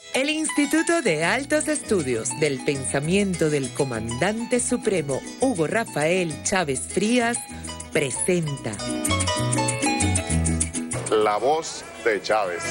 El Instituto de Altos Estudios del Pensamiento del Comandante Supremo Hugo Rafael Chávez Frías presenta La Voz de Chávez.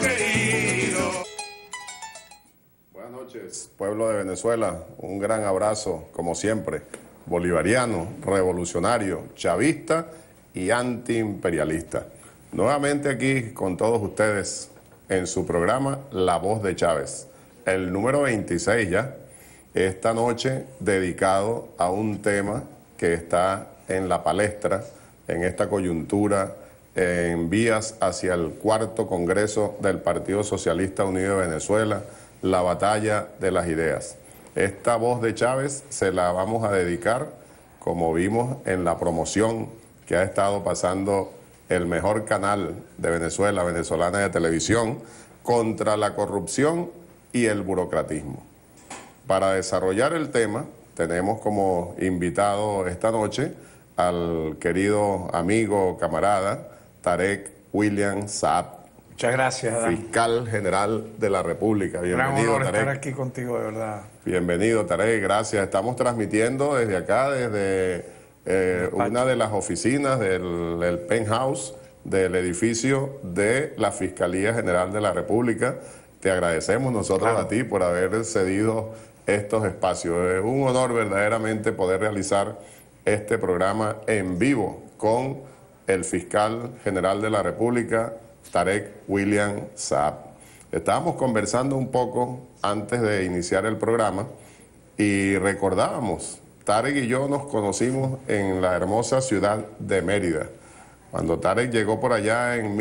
Buenas noches, pueblo de Venezuela. Un gran abrazo, como siempre, bolivariano, revolucionario, chavista y antiimperialista. Nuevamente aquí con todos ustedes en su programa La Voz de Chávez, el número 26 ya, esta noche dedicado a un tema que está en la palestra, en esta coyuntura, en vías hacia el cuarto Congreso del Partido Socialista Unido de Venezuela, la batalla de las ideas. Esta Voz de Chávez se la vamos a dedicar, como vimos en la promoción que ha estado pasando el mejor canal de Venezuela, Venezolana de Televisión, contra la corrupción y el burocratismo. Para desarrollar el tema, tenemos como invitado esta noche al querido amigo, camarada, Tarek William Saab. Muchas gracias, Adán. Fiscal General de la República. Bienvenido, gran honor Tarek. estar aquí contigo, de verdad. Bienvenido, Tarek, gracias. Estamos transmitiendo desde acá, desde una de las oficinas del penthouse del edificio de la Fiscalía General de la República. Te agradecemos nosotros a ti por haber cedido estos espacios. Es un honor verdaderamente poder realizar este programa en vivo con el Fiscal General de la República, Tarek William Saab. Estábamos conversando un poco antes de iniciar el programa y recordábamos, Tarek y yo nos conocimos en la hermosa ciudad de Mérida, cuando Tarek llegó por allá en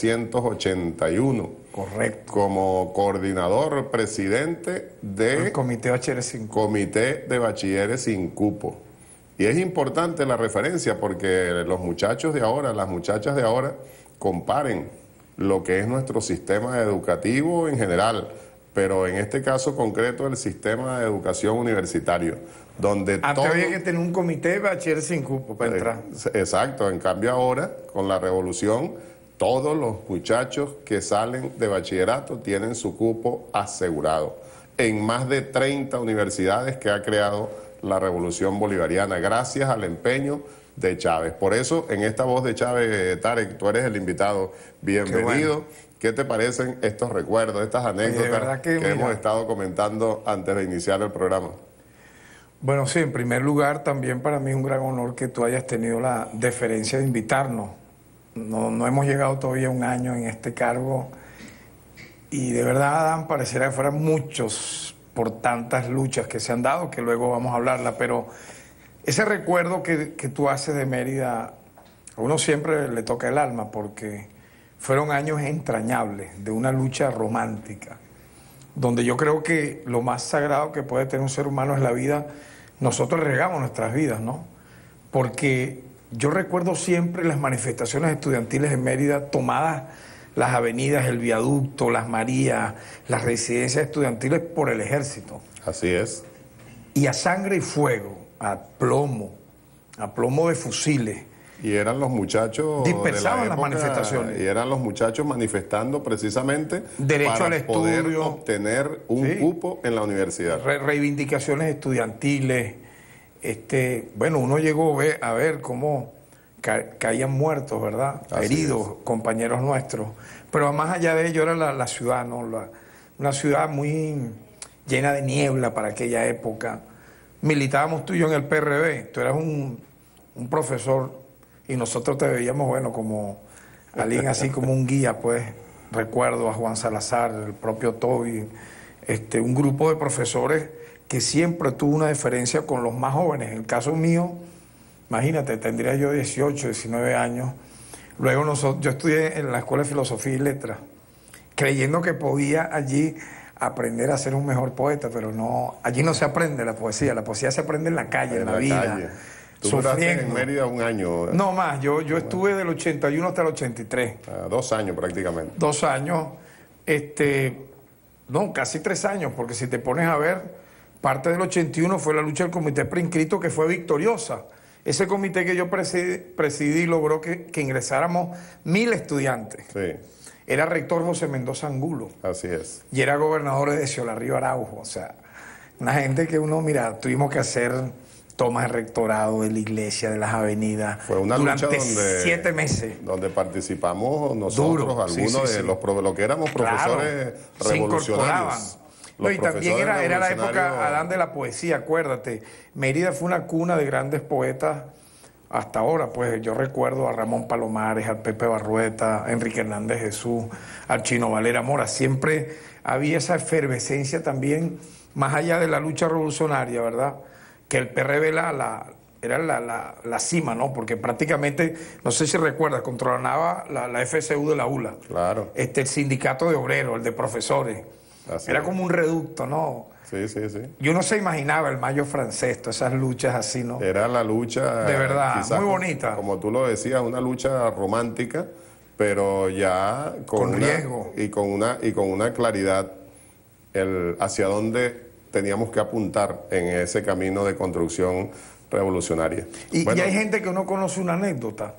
1981. Correcto. Como coordinador presidente del Comité Bachilleres sin Cupo. Comité de Bachilleres sin Cupo. Y es importante la referencia porque los muchachos de ahora, las muchachas de ahora, comparen lo que es nuestro sistema educativo en general, pero en este caso concreto el sistema de educación universitario, donde antes había que tener un comité de bachilleres sin cupo para entrar. Exacto, en cambio ahora, con la revolución, todos los muchachos que salen de bachillerato tienen su cupo asegurado en más de 30 universidades que ha creado la revolución bolivariana, gracias al empeño de Chávez. Por eso, en esta Voz de Chávez, Tarek, tú eres el invitado. Bienvenido. ¿Qué te parecen estos recuerdos, estas anécdotas que hemos estado comentando antes de iniciar el programa? Bueno, sí, en primer lugar, también para mí es un gran honor que tú hayas tenido la deferencia de invitarnos. No hemos llegado todavía a un año en este cargo y de verdad, Adán, pareciera que fueran muchos por tantas luchas que se han dado, que luego vamos a hablarla, pero ese recuerdo que tú haces de Mérida, a uno siempre le toca el alma porque fueron años entrañables de una lucha romántica, donde yo creo que lo más sagrado que puede tener un ser humano es la vida. Nosotros regamos nuestras vidas, ¿no? Porque yo recuerdo siempre las manifestaciones estudiantiles en Mérida, tomadas las avenidas, el viaducto, las Marías, las residencias estudiantiles por el ejército. Así es. Y a sangre y fuego, a plomo de fusiles. Y eran los muchachos dispersaban las manifestaciones. Y eran los muchachos manifestando precisamente derecho para al estudio, poder obtener un cupo en la universidad. Reivindicaciones estudiantiles. Bueno, uno llegó a ver cómo caían muertos, ¿verdad? Así heridos, es. compañeros nuestros. Pero más allá de ello era la ciudad, ¿no? Una ciudad muy llena de niebla para aquella época. Militábamos tú y yo en el PRB. Tú eras un profesor y nosotros te veíamos, bueno, como alguien así como un guía, pues. Recuerdo a Juan Salazar, el propio Toby, un grupo de profesores que siempre tuvo una diferencia con los más jóvenes. En el caso mío, imagínate, tendría yo 18, 19 años. Luego yo estudié en la Escuela de Filosofía y Letras, creyendo que podía allí aprender a ser un mejor poeta, pero no, allí no se aprende la poesía se aprende en la calle, en la vida. Calle. Tú duraste en Mérida un año. No más, yo estuve del 81 hasta el 83. 2 años prácticamente. 2 años, no, casi 3 años, porque si te pones a ver, parte del 81 fue la lucha del comité preinscrito que fue victoriosa. Ese comité que yo presidí logró que ingresáramos 1000 estudiantes. Sí. era rector José Mendoza Angulo. Así es. Y era gobernador de Ciudad Araujo. O sea, una gente que uno, mira, tuvimos que hacer tomas de rectorado de la iglesia, de las avenidas. Fue una durante lucha donde 7 meses. Donde participamos nosotros, Duro, algunos de lo que éramos profesores se incorporaban. revolucionarios. No, y también era la época, Adán, de la poesía, acuérdate. Mérida fue una cuna de grandes poetas hasta ahora, pues yo recuerdo a Ramón Palomares, al Pepe Barrueta, a Enrique Hernández Jesús, al Chino Valera Mora. Siempre había esa efervescencia también, más allá de la lucha revolucionaria, ¿verdad? Que el PRB era la cima, ¿no? Porque prácticamente, no sé si recuerdas, controlaba la FCU de la ULA. Claro. El sindicato de obreros, el de profesores. Así Era es. como un reducto, ¿no? Sí, sí, sí. Y uno se imaginaba el Mayo francés, todas esas luchas así, ¿no? Era la lucha... De verdad, quizás muy bonita. Como tú lo decías, una lucha romántica, pero ya Con riesgo. Y con una claridad hacia dónde teníamos que apuntar en ese camino de construcción revolucionaria. Y hay gente que no conoce una anécdota.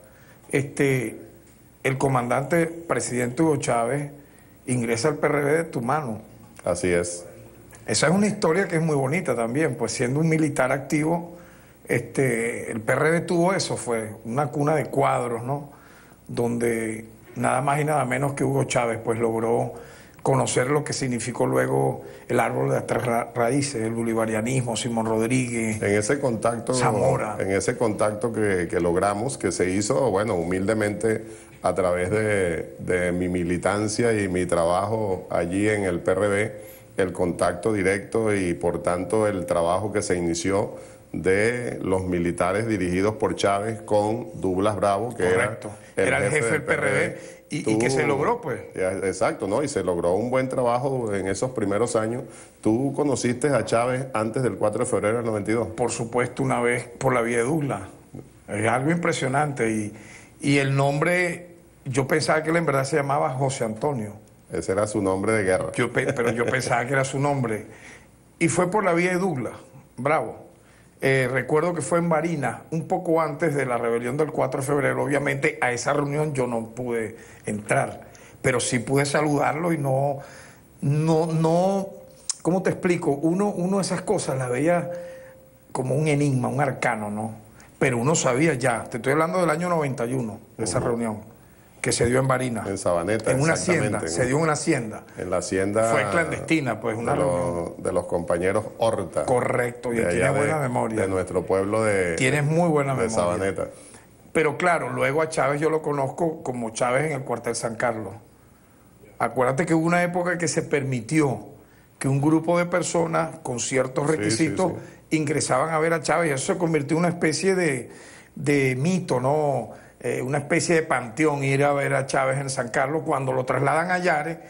El comandante presidente Hugo Chávez ingresa al PRD de Tumanos. Así es. Esa es una historia que es muy bonita también, pues siendo un militar activo, el PRD tuvo eso, fue una cuna de cuadros, ¿no? Donde nada más y nada menos que Hugo Chávez pues logró conocer lo que significó luego el árbol de las tres raíces, el bolivarianismo, Simón Rodríguez, en ese contacto, Zamora. En ese contacto que logramos, que se hizo, bueno, humildemente a través de mi militancia y mi trabajo allí en el PRD, el contacto directo y por tanto el trabajo que se inició de los militares dirigidos por Chávez con Douglas Bravo, que correcto, era el jefe del PRD. Y que se logró, pues. Exacto, ¿no? Y se logró un buen trabajo en esos primeros años. ¿Tú conociste a Chávez antes del 4 de febrero del 92? Por supuesto, una vez por la vía de Douglas. Es algo impresionante. Y el nombre, yo pensaba que él en verdad se llamaba José Antonio. Ese era su nombre de guerra. Pero yo pensaba que era su nombre. Y fue por la vía de Douglas, Bravo. Recuerdo que fue en Barinas, un poco antes de la rebelión del 4 de febrero. Obviamente a esa reunión yo no pude entrar, pero sí pude saludarlo y no, ¿cómo te explico? Uno esas cosas las veía como un enigma, un arcano, ¿no? Pero uno sabía ya, te estoy hablando del año 91, de esa reunión que se dio en Barinas. En Sabaneta, en una hacienda, se dio en una hacienda. En la hacienda. Fue clandestina, pues, una reunión. De los compañeros Horta. Correcto, y tiene buena memoria. De nuestro pueblo de. Tienes muy buena memoria. De Sabaneta. Pero claro, luego a Chávez yo lo conozco como Chávez en el cuartel San Carlos. Acuérdate que hubo una época que se permitió que un grupo de personas con ciertos requisitos ingresaban a ver a Chávez, y eso se convirtió en una especie de mito, ¿no? Una especie de panteón, ir a ver a Chávez en San Carlos. Cuando lo trasladan a Yare,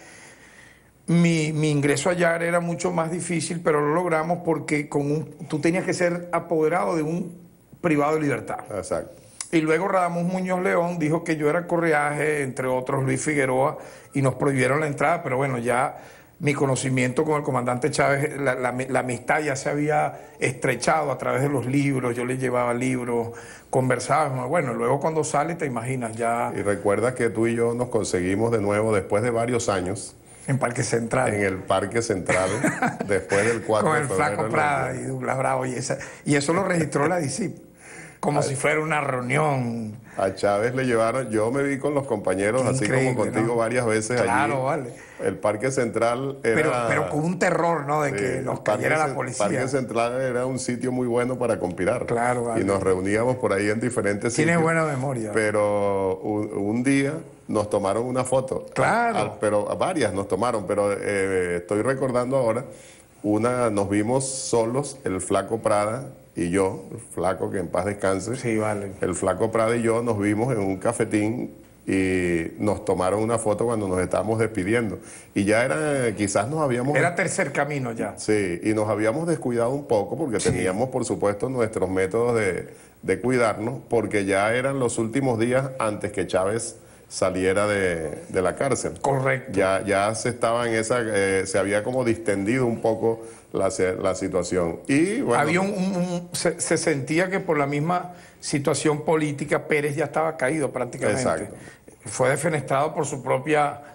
mi ingreso a Yare era mucho más difícil, pero lo logramos porque tú tenías que ser apoderado de un privado de libertad. Exacto. Y luego Radamés Muñoz León dijo que yo era correaje, entre otros Luis Figueroa, y nos prohibieron la entrada, pero bueno, ya mi conocimiento con el comandante Chávez, la amistad ya se había estrechado a través de los libros, yo le llevaba libros, conversábamos, bueno, luego cuando sale te imaginas ya... Y recuerdas que tú y yo nos conseguimos de nuevo después de varios años. En Parque Central. En el Parque Central, después del 4 de febrero. Con el Flaco Prada y Douglas Bravo, y eso lo registró la DICIP. Como si fuera una reunión. A Chávez le llevaron, yo me vi con los compañeros, así como contigo, ¿no? Varias veces allí. Claro, vale. El Parque Central era... Pero con un terror, ¿no? De que nos cayera la policía. El Parque Central era un sitio muy bueno para conspirar. Claro, vale. Y nos reuníamos por ahí en diferentes sitios. Tienes buena memoria. Pero un día nos tomaron una foto. Claro. Pero varias nos tomaron, pero estoy recordando ahora, nos vimos solos, el Flaco Prada y yo, el Flaco, que en paz descanse. Sí, vale. El Flaco Prada y yo nos vimos en un cafetín y nos tomaron una foto cuando nos estábamos despidiendo. Y ya quizás nos habíamos... Era tercer camino ya. Sí, y nos habíamos descuidado un poco porque teníamos, por supuesto, nuestros métodos de cuidarnos, porque ya eran los últimos días antes que Chávez saliera de la cárcel. Correcto. Ya se estaba en esa... se había como distendido un poco la situación. Y bueno, había se sentía que por la misma situación política Pérez ya estaba caído prácticamente. Exacto. Fue defenestrado por su propia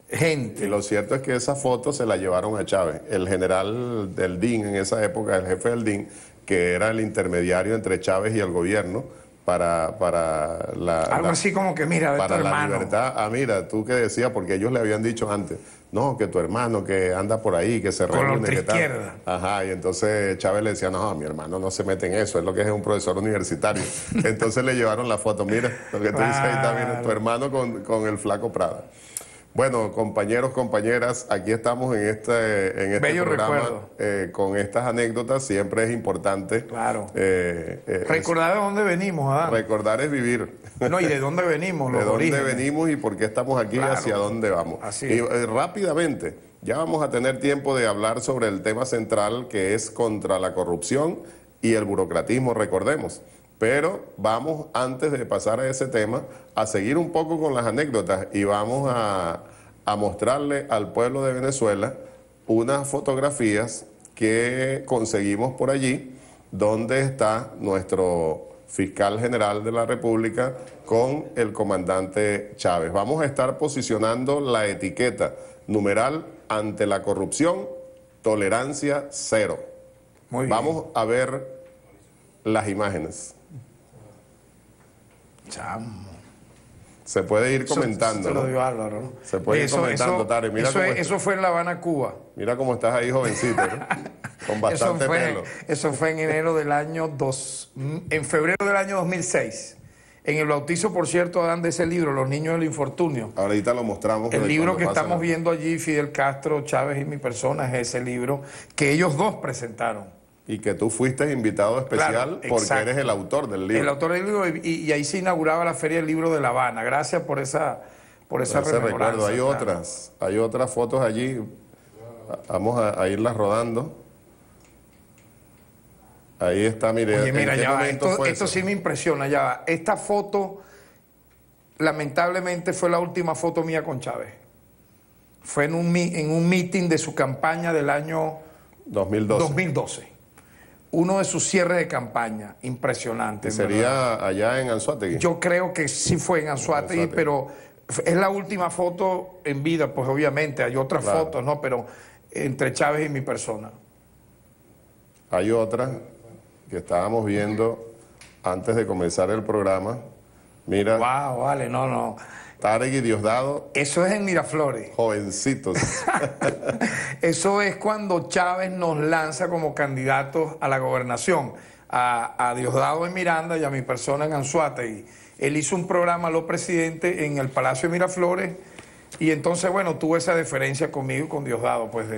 gente. Y lo cierto es que esa foto se la llevaron a Chávez. El general del DIN en esa época, el jefe del DIN, que era el intermediario entre Chávez y el gobierno para algo así como que, mira, para tu la hermano. libertad. Ah, mira, tú que decías, porque ellos le habían dicho antes, no, que tu hermano que anda por ahí, que se reúne, la que tal. izquierda. Ajá, y entonces Chávez le decía, no, mi hermano no se mete en eso, es lo que es un profesor universitario. Entonces le llevaron la foto, mira, lo que tú dices ahí está, mira, tu hermano con el flaco Prada. Bueno, compañeros, compañeras, aquí estamos en este Bello programa con estas anécdotas. Siempre es importante. Claro. Recordar de dónde venimos, Adán. Recordar es vivir. No, y de dónde venimos, los de dónde orígenes. venimos y por qué estamos aquí, Claro. hacia dónde vamos. Así Y es. rápidamente, ya vamos a tener tiempo de hablar sobre el tema central, que es contra la corrupción y el burocratismo, recordemos. Pero vamos, antes de pasar a ese tema, a seguir un poco con las anécdotas y vamos a mostrarle al pueblo de Venezuela unas fotografías que conseguimos por allí, donde está nuestro fiscal general de la República con el comandante Chávez. Vamos a estar posicionando la etiqueta numeral ante la corrupción, tolerancia cero. Muy bien. Vamos a ver las imágenes. Chamo. Se puede ir comentando, Eso ¿no? lo dio Álvaro, ¿no? Se puede ir comentando, Tare. Mira eso fue en La Habana, Cuba. Mira cómo estás ahí, jovencito, ¿no? Con bastante pelo. Eso fue en enero del año en febrero del año 2006. En el bautizo, por cierto, Adán, de ese libro, Los Niños del Infortunio. Ahorita lo mostramos. El libro que estamos viendo allí, Fidel Castro, Chávez y mi persona, es ese libro que ellos dos presentaron. Y que tú fuiste invitado especial, Claro, porque exacto. eres el autor del libro. El autor del libro, y ahí se inauguraba la Feria del Libro de La Habana. Gracias por esa Ese rememoranza. recuerdo. Hay otras fotos allí. Vamos a irlas rodando. Ahí está, mire. Oye, mira, ¿en qué ya va, momento fue esto eso? sí me impresiona, ya va. Esta foto, lamentablemente, fue la última foto mía con Chávez. Fue en un meeting de su campaña del año 2012. Uno de sus cierres de campaña, impresionante. Que sería allá en Anzoátegui. Yo creo que sí fue en Anzoátegui, pero es la última foto en vida, pues obviamente, hay otras fotos, ¿no? Pero entre Chávez y mi persona. Hay otra que estábamos viendo antes de comenzar el programa. Mira, Wow, vale, no. Tarek y Diosdado, Eso es en Miraflores. jovencitos. Eso es cuando Chávez nos lanza como candidatos a la gobernación, a Diosdado en Miranda y a mi persona en Anzoátegui. Él hizo un programa, lo presidente, en el Palacio de Miraflores, y entonces, bueno, tuvo esa deferencia conmigo y con Diosdado, pues,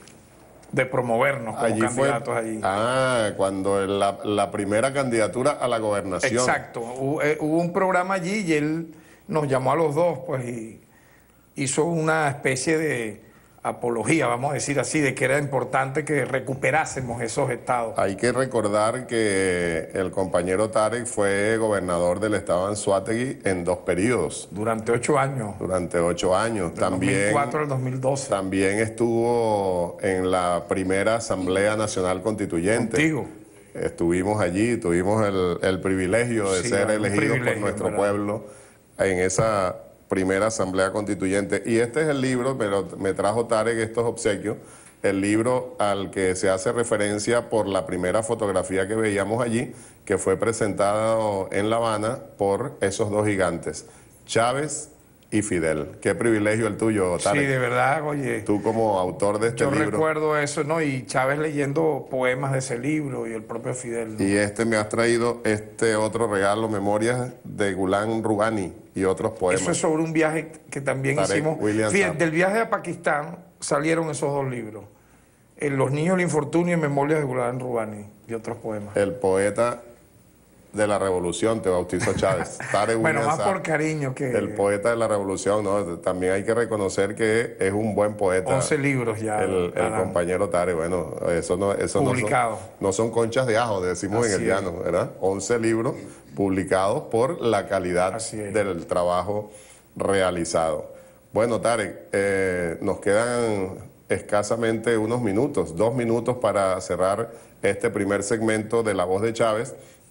de promovernos como candidatos allí. Cuando la primera candidatura a la gobernación. Exacto, hubo un programa allí y él nos llamó a los dos, pues, y hizo una especie de apología, vamos a decir así, de que era importante que recuperásemos esos estados. Hay que recordar que el compañero Tarek fue gobernador del estado de Anzoátegui en 2 periodos. Durante 8 años. Durante 8 años. Del 2004 al 2012. También estuvo en la primera Asamblea Nacional Constituyente. Contigo. Estuvimos allí, tuvimos el privilegio de ser elegidos por nuestro pueblo en esa primera Asamblea Constituyente. Y este es el libro, pero me trajo Tarek estos obsequios, el libro al que se hace referencia por la primera fotografía que veíamos allí, que fue presentado en La Habana por esos dos gigantes, Chávez y Fidel. Qué privilegio el tuyo, Tarek. Sí, de verdad, oye. Tú como autor de este libro. Yo recuerdo eso, ¿no? Y Chávez leyendo poemas de ese libro y el propio Fidel, ¿no? Y me has traído este otro regalo, Memorias de Ghulam Rubani y otros poemas. Eso es sobre un viaje que también Tarek hicimos. William Fíjate, Saab. del viaje a Pakistán salieron esos 2 libros. Los Niños del Infortunio y Memorias de Ghulam Rubani y otros poemas. El poeta de la revolución te bautizó Chávez. Tarek Bueno, William más Saab, por cariño que... el poeta de la revolución, ¿no? También hay que reconocer que es un buen poeta. 11 libros ya. El compañero Tarek, bueno, eso Publicado. no son conchas de ajo, decimos Así en el es. llano, ¿verdad? 11 libros publicados por la calidad Así es. del trabajo realizado. Bueno, Tarek, nos quedan escasamente unos minutos, 2 minutos para cerrar este primer segmento de La Voz de Chávez,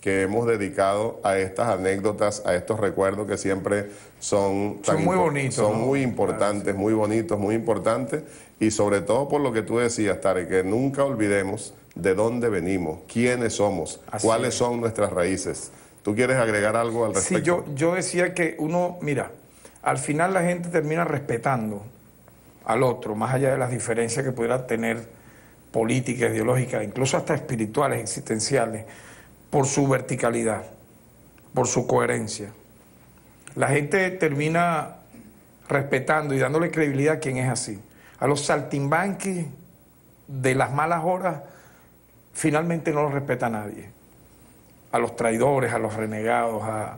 que hemos dedicado a estas anécdotas, a estos recuerdos que siempre son muy bonitos, son ¿no? muy importantes, muy bonitos, muy importantes, y sobre todo por lo que tú decías, Tarek, que nunca olvidemos de dónde venimos, quiénes somos, cuáles son nuestras raíces. ¿Tú quieres agregar algo al respecto? Sí, yo decía que uno, mira, al final la gente termina respetando al otro, más allá de las diferencias que pudiera tener políticas, ideológicas, incluso hasta espirituales, existenciales, por su verticalidad, por su coherencia. La gente termina respetando y dándole credibilidad a quien es así. A los saltimbanquis de las malas horas, finalmente no los respeta nadie. A los traidores, a los renegados,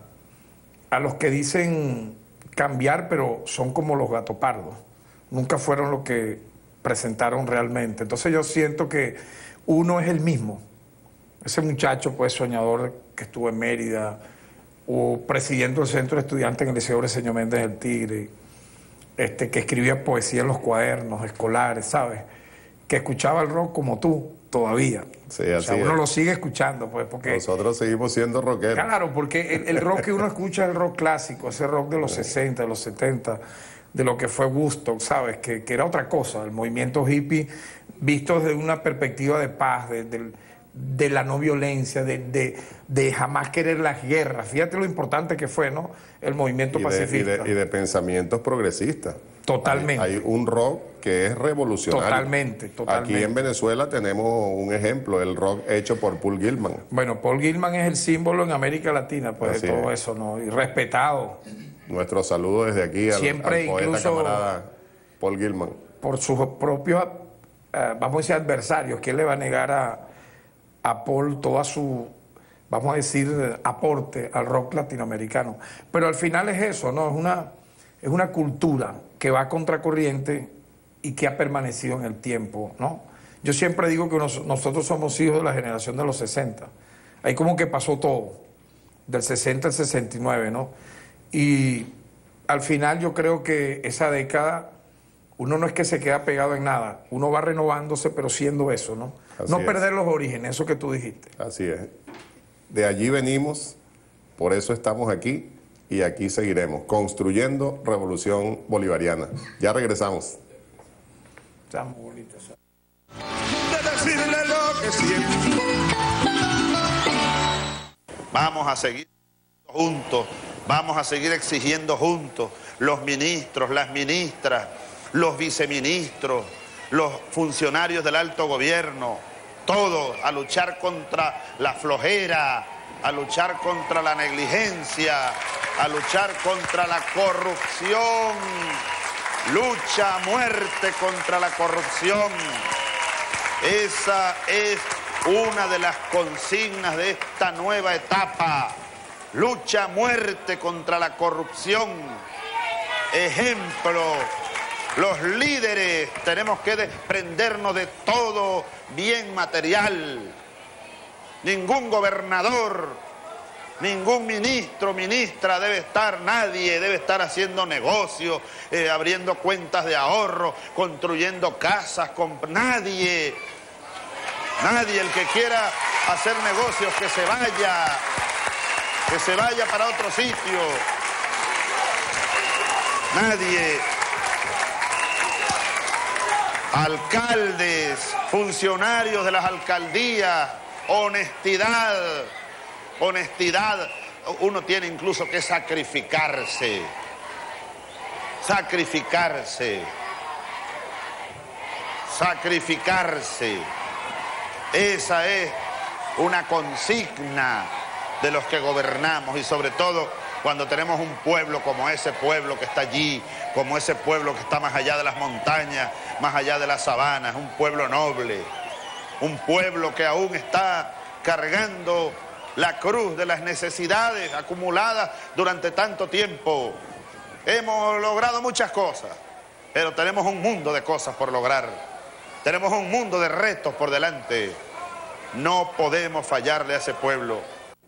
a los que dicen cambiar, pero son como los gatopardos. Nunca fueron lo que presentaron realmente. Entonces yo siento que uno es el mismo. Ese muchacho, pues, soñador que estuvo en Mérida, o presidiendo el centro de estudiantes en el Liceo Briceño Méndez del Tigre, que escribía poesía en los cuadernos escolares, ¿sabes? Que escuchaba el rock como tú, todavía. Sí, así o sea, uno es. lo sigue escuchando, pues, porque... Nosotros seguimos siendo rockeros. Claro, porque el rock que uno escucha es el rock clásico, ese rock de los 60, de los 70, de lo que fue Woodstock, ¿sabes? Que era otra cosa, el movimiento hippie visto desde una perspectiva de paz, de la no violencia, de jamás querer las guerras. Fíjate lo importante que fue, ¿no? El movimiento pacifista. Y de pensamientos progresistas. Totalmente. Hay un rock que es revolucionario. Totalmente. Aquí en Venezuela tenemos un ejemplo, el rock hecho por Paul Gilman. Bueno, Paul Gilman es el símbolo en América Latina, pues, de todo eso, ¿no? Y respetado. Nuestro saludo desde aquí al poeta incluso camarada Paul Gilman. Por sus propios, vamos a decir, adversarios. ¿Quién le va a negar a Paul toda su, vamos a decir, aporte al rock latinoamericano? Pero al final es eso, ¿no? Es una cultura que va a contracorriente y que ha permanecido en el tiempo, ¿no? Yo siempre digo que nosotros somos hijos de la generación de los 60. Ahí como que pasó todo, del 60 al 69, ¿no? Y al final yo creo que esa década, uno no es que se queda pegado en nada, uno va renovándose, pero siendo eso, ¿no? No perder los orígenes, eso que tú dijiste. Así es. De allí venimos, por eso estamos aquí y aquí seguiremos, construyendo revolución bolivariana. Ya regresamos. Está muy bonito eso. De decirle lo que siento. Vamos a seguir juntos, vamos a seguir exigiendo juntos, los ministros, las ministras, los viceministros, los funcionarios del alto gobierno, todos a luchar contra la flojera, a luchar contra la negligencia, a luchar contra la corrupción. Lucha a muerte contra la corrupción. Esa es una de las consignas de esta nueva etapa. Lucha a muerte contra la corrupción. Ejemplo, los líderes tenemos que desprendernos de todo bien material. Ningún gobernador, ningún ministro, ministra nadie debe estar haciendo negocios, abriendo cuentas de ahorro, construyendo casas, nadie, el que quiera hacer negocios que se vaya para otro sitio, nadie. Alcaldes, funcionarios de las alcaldías, honestidad, uno tiene incluso que sacrificarse. Esa es una consigna de los que gobernamos y sobre todo cuando tenemos un pueblo como ese pueblo que está allí, como ese pueblo que está más allá de las montañas, más allá de las sabanas, un pueblo noble, un pueblo que aún está cargando la cruz de las necesidades acumuladas durante tanto tiempo. Hemos logrado muchas cosas, pero tenemos un mundo de cosas por lograr. Tenemos un mundo de retos por delante. No podemos fallarle a ese pueblo.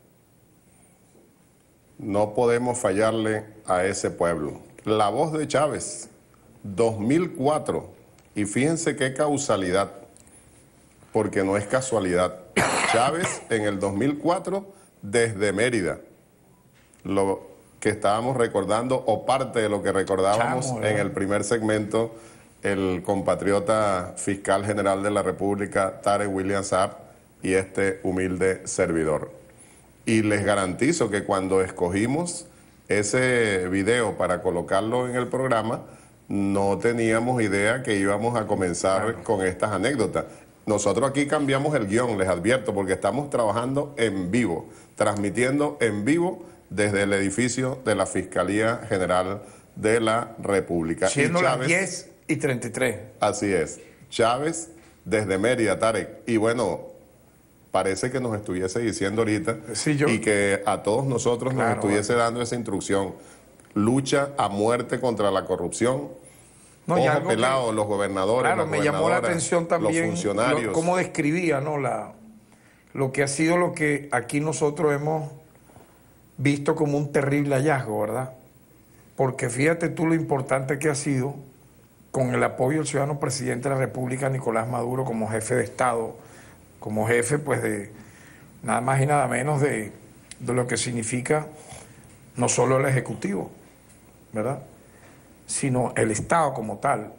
No podemos fallarle a ese pueblo. La voz de Chávez, 2004. Y fíjense qué causalidad, porque no es casualidad. Chávez en el 2004 desde Mérida, lo que estábamos recordando, o parte de lo que recordábamos Chamo, en el primer segmento, el compatriota fiscal general de la República, Tarek William Saab, y este humilde servidor. Y les garantizo que cuando escogimos ese video para colocarlo en el programa, no teníamos idea que íbamos a comenzar con estas anécdotas. Nosotros aquí cambiamos el guión, les advierto, porque estamos trabajando en vivo, transmitiendo en vivo desde el edificio de la Fiscalía General de la República. Siendo Y las Chávez, 10:33. así es, Chávez desde Mérida, Tarek. Y bueno, parece que nos estuviese diciendo ahorita Sí, yo- y que a todos nosotros nos Claro, estuviese dando esa instrucción. Lucha a muerte contra la corrupción. No, y Ojo algo que- pelado, los gobernadores, Claro, las me llamó la gobernadoras, atención también los funcionarios. cómo describía, ¿no? Lo que ha sido lo que aquí nosotros hemos visto como un terrible hallazgo, ¿verdad? Porque fíjate tú lo importante que ha sido con el apoyo del ciudadano presidente de la República, Nicolás Maduro, como jefe de Estado, como jefe, pues, de nada más y nada menos de lo que significa no solo el Ejecutivo, ¿verdad?, sino el Estado como tal,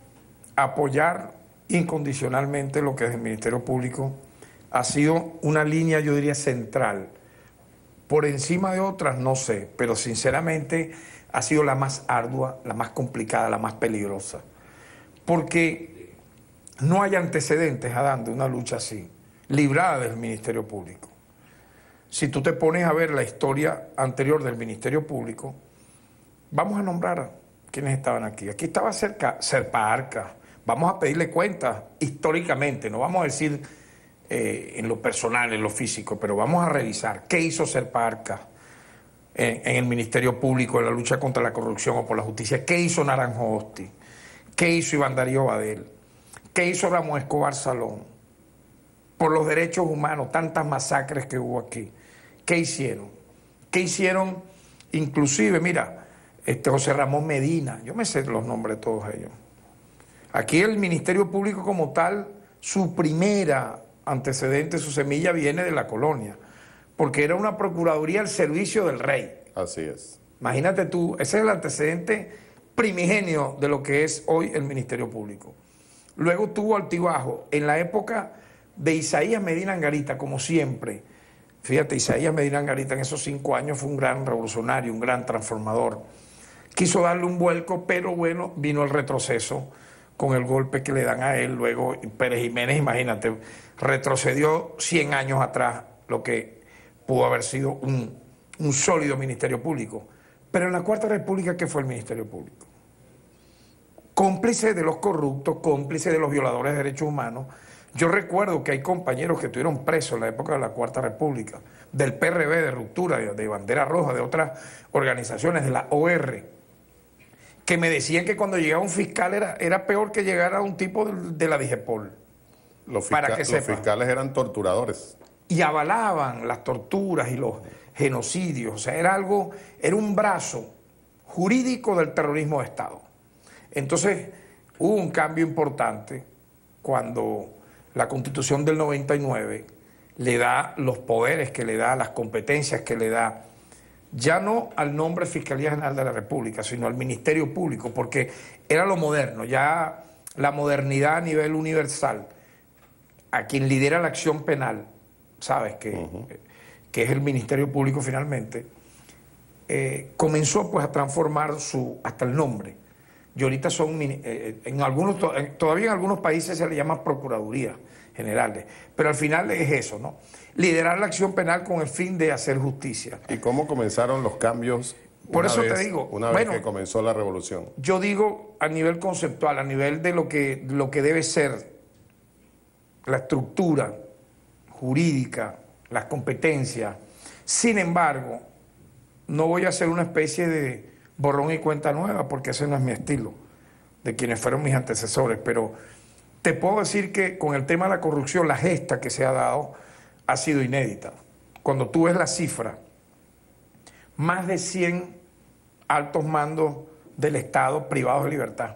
apoyar incondicionalmente lo que es el Ministerio Público ha sido una línea, yo diría, central. Por encima de otras, no sé, pero sinceramente ha sido la más ardua, la más complicada, la más peligrosa. Porque no hay antecedentes, Adán, de una lucha así, librada del Ministerio Público. Si tú te pones a ver la historia anterior del Ministerio Público, vamos a nombrar quienes estaban aquí. Aquí estaba Serpa Arca. Vamos a pedirle cuentas históricamente, no vamos a decir en lo personal, en lo físico, pero vamos a revisar qué hizo Serpa Arca en el Ministerio Público, en la lucha contra la corrupción o por la justicia, qué hizo Naranjo Osti, qué hizo Iván Darío Badel, qué hizo Ramón Escobar Salón, por los derechos humanos, tantas masacres que hubo aquí. ¿Qué hicieron? ¿Qué hicieron? Inclusive, mira, José Ramón Medina, yo me sé los nombres de todos ellos. Aquí el Ministerio Público como tal, su primera antecedente, su semilla viene de la colonia, porque era una procuraduría al servicio del rey. Así es. Imagínate tú, ese es el antecedente primigenio de lo que es hoy el Ministerio Público. Luego tuvo altibajo en la época de Isaías Medina Angarita, como siempre. Fíjate, Isaías Medina Angarita en esos 5 años fue un gran revolucionario, un gran transformador. Quiso darle un vuelco, pero bueno, vino el retroceso con el golpe que le dan a él. Luego Pérez Jiménez, imagínate, retrocedió 100 años atrás lo que pudo haber sido un sólido Ministerio Público. Pero en la Cuarta República, ¿qué fue el Ministerio Público? Cómplice de los corruptos, cómplice de los violadores de derechos humanos. Yo recuerdo que hay compañeros que estuvieron presos en la época de la Cuarta República, del PRB, de Ruptura, de Bandera Roja, de otras organizaciones, de la OR, que me decían que cuando llegaba un fiscal era peor que llegara un tipo de la DIGEPOL. Los sepa. fiscales eran torturadores. Y avalaban las torturas y los genocidios. O sea, era un brazo jurídico del terrorismo de Estado. Entonces, hubo un cambio importante cuando la Constitución del 99 le da los poderes que le da, las competencias que le da, ya no al nombre Fiscalía General de la República, sino al Ministerio Público, porque era lo moderno, ya la modernidad a nivel universal. A quien lidera la acción penal, sabes que es el Ministerio Público finalmente, comenzó pues a transformar hasta el nombre. Y ahorita son, todavía en algunos países se le llama Procuraduría Generales, pero al final es eso, ¿no? Liderar la acción penal con el fin de hacer justicia. ¿Y cómo comenzaron los cambios? Por eso te digo, una vez que comenzó la revolución. Yo digo a nivel conceptual, a nivel de lo que debe ser la estructura jurídica, las competencias. Sin embargo, no voy a hacer una especie de borrón y cuenta nueva, porque ese no es mi estilo, de quienes fueron mis antecesores, pero te puedo decir que con el tema de la corrupción, la gesta que se ha dado ha sido inédita. Cuando tú ves la cifra, más de 100 altos mandos del Estado privados de libertad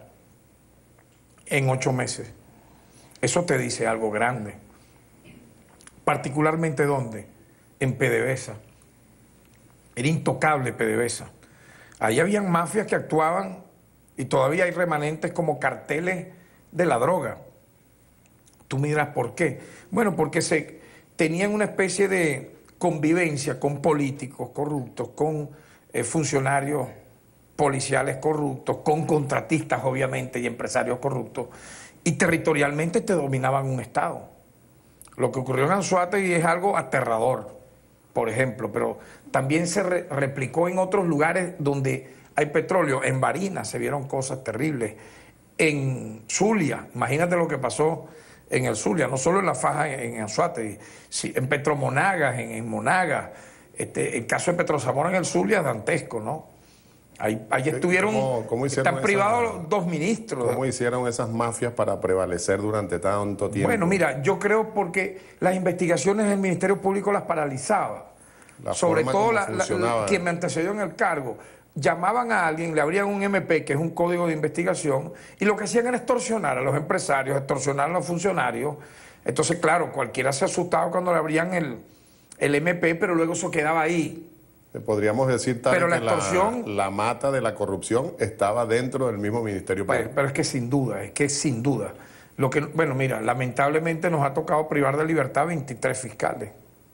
en 8 meses. Eso te dice algo grande. Particularmente, ¿dónde? en PDVSA. Era intocable PDVSA. Ahí habían mafias que actuaban y todavía hay remanentes como carteles de la droga. Tú me dirás, ¿por qué? Bueno, porque se tenían una especie de convivencia con políticos corruptos, con funcionarios policiales corruptos, con contratistas obviamente y empresarios corruptos, y territorialmente te dominaban un estado. Lo que ocurrió en Anzoátegui es algo aterrador, por ejemplo, pero también se replicó en otros lugares donde hay petróleo. En Barinas se vieron cosas terribles. En Zulia, imagínate lo que pasó en el Zulia, no solo en la faja en Anzoátegui, en Petromonagas, en Monagas. El caso de Petrozamora en el Zulia es dantesco, ¿no? Ahí estuvieron, están privados los 2 ministros. ¿Cómo hicieron esas mafias para prevalecer durante tanto tiempo? Bueno, mira, yo creo porque las investigaciones del Ministerio Público las paralizaba. Sobre todo quien me antecedió en el cargo. Llamaban a alguien, le abrían un MP, que es un código de investigación, y lo que hacían era extorsionar a los empresarios, extorsionar a los funcionarios. Entonces, claro, cualquiera se asustaba cuando le abrían el MP, pero luego eso quedaba ahí. Podríamos decir pero la que extorsión, la mata de la corrupción estaba dentro del mismo Ministerio Público. Pero es que sin duda. Bueno, mira, lamentablemente nos ha tocado privar de libertad 23 fiscales.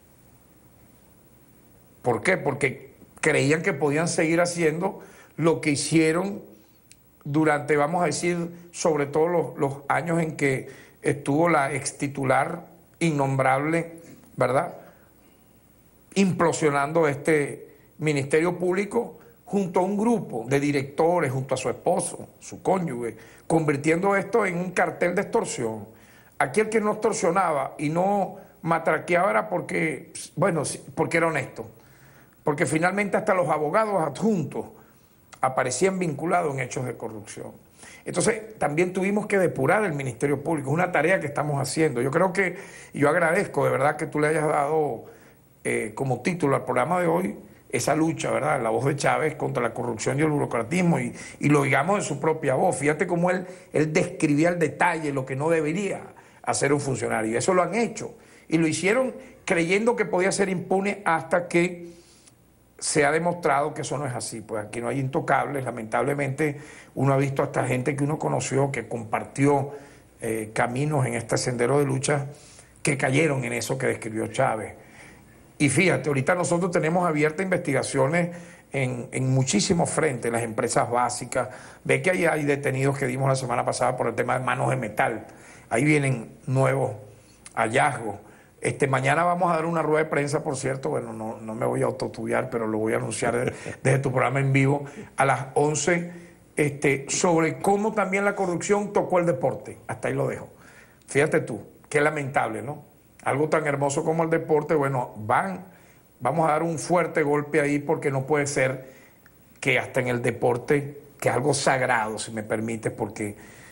¿Por qué? Porque creían que podían seguir haciendo lo que hicieron durante, vamos a decir, sobre todo los años en que estuvo la extitular innombrable, ¿verdad?, implosionando este Ministerio Público junto a un grupo de directores, junto a su esposo, su cónyuge, convirtiendo esto en un cartel de extorsión. Aquí el que no extorsionaba y no matraqueaba era porque, bueno, porque era honesto. Porque finalmente hasta los abogados adjuntos aparecían vinculados en hechos de corrupción. Entonces, también tuvimos que depurar el Ministerio Público. Es una tarea que estamos haciendo. Yo creo que, yo agradezco de verdad que tú le hayas dado como título al programa de hoy esa lucha, ¿verdad?, la voz de Chávez contra la corrupción y el burocratismo, y lo digamos en su propia voz. Fíjate cómo él describía al detalle lo que no debería hacer un funcionario. Eso lo han hecho. Y lo hicieron creyendo que podía ser impune hasta que se ha demostrado que eso no es así. Pues aquí no hay intocables. Lamentablemente uno ha visto a esta gente que uno conoció, que compartió caminos en este sendero de lucha, que cayeron en eso que describió Chávez. Y fíjate, ahorita nosotros tenemos abiertas investigaciones en muchísimos frentes, las empresas básicas. Ve que ahí hay detenidos que dimos la semana pasada por el tema de manos de metal. Ahí vienen nuevos hallazgos. Mañana vamos a dar una rueda de prensa, por cierto, bueno, no me voy a autotubiar, pero lo voy a anunciar desde tu programa en vivo a las 11, sobre cómo también la corrupción tocó el deporte. Hasta ahí lo dejo. Fíjate tú, qué lamentable, ¿no? Algo tan hermoso como el deporte, bueno, vamos a dar un fuerte golpe ahí, porque no puede ser que hasta en el deporte, que es algo sagrado, si me permites, porque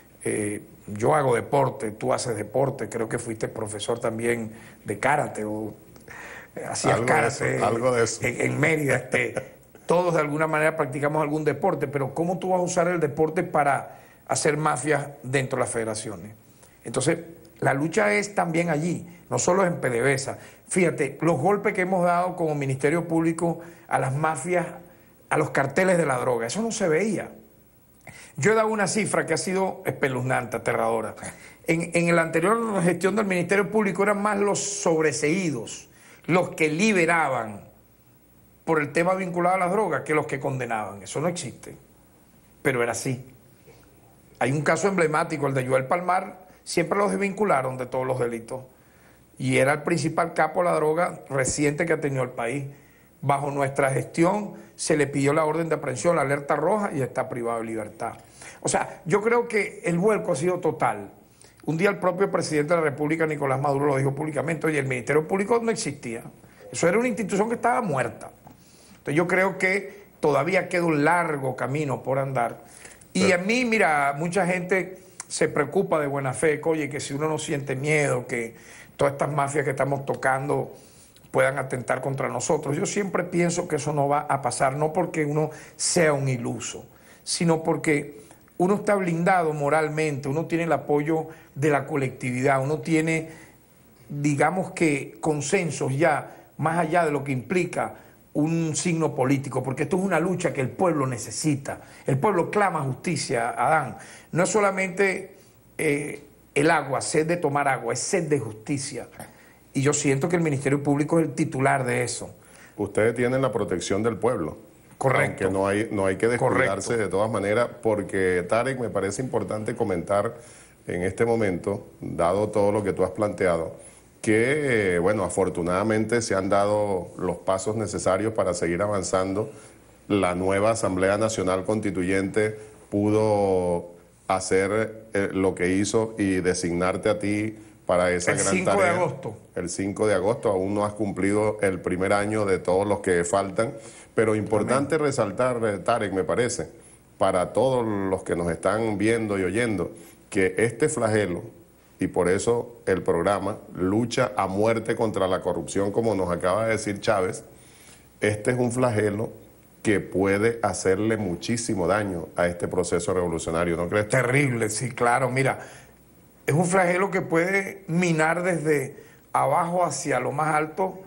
yo hago deporte, tú haces deporte, creo que fuiste profesor también de karate, o hacías karate algo de eso. En Mérida, todos de alguna manera practicamos algún deporte, pero ¿cómo tú vas a usar el deporte para hacer mafias dentro de las federaciones? Entonces, la lucha es también allí, no solo en PDVSA. Fíjate, los golpes que hemos dado como Ministerio Público a las mafias, a los carteles de la droga, eso no se veía. Yo he dado una cifra que ha sido espeluznante, aterradora. En la anterior gestión del Ministerio Público eran más los sobreseídos, los que liberaban por el tema vinculado a las drogas, que los que condenaban. Eso no existe, pero era así. Hay un caso emblemático, el de Joel Palmar. Siempre los desvincularon de todos los delitos. Y era el principal capo de la droga reciente que ha tenido el país. Bajo nuestra gestión se le pidió la orden de aprehensión, la alerta roja, y está privado de libertad. O sea, yo creo que el vuelco ha sido total. Un día el propio presidente de la República, Nicolás Maduro, lo dijo públicamente: oye, el Ministerio Público no existía. Eso era una institución que estaba muerta. Entonces yo creo que todavía queda un largo camino por andar. Y a mí, mira, mucha gente se preocupa de buena fe, oye, que si uno no siente miedo, que todas estas mafias que estamos tocando puedan atentar contra nosotros. Yo siempre pienso que eso no va a pasar, no porque uno sea un iluso, sino porque uno está blindado moralmente, uno tiene el apoyo de la colectividad, uno tiene, digamos que, consensos ya más allá de lo que implica un signo político, porque esto es una lucha que el pueblo necesita. El pueblo clama justicia, Adán. No es solamente el agua, sed de tomar agua, es sed de justicia. Y yo siento que el Ministerio Público es el titular de eso. Ustedes tienen la protección del pueblo. Correcto. Aunque no hay que descuidarse. Correcto. De todas maneras, porque Tarek, me parece importante comentar en este momento, dado todo lo que tú has planteado, que, bueno, afortunadamente se han dado los pasos necesarios para seguir avanzando. La nueva Asamblea Nacional Constituyente pudo hacer lo que hizo y designarte a ti para esa gran tarea. El 5 de agosto. El 5 de agosto, aún no has cumplido el primer año de todos los que faltan, pero importante resaltar, Tarek, me parece, para todos los que nos están viendo y oyendo, que este flagelo, y por eso el programa lucha a muerte contra la corrupción, como nos acaba de decir Chávez, este es un flagelo que puede hacerle muchísimo daño a este proceso revolucionario, ¿no crees? Terrible, sí, claro. Mira, es un flagelo que puede minar desde abajo hacia lo más alto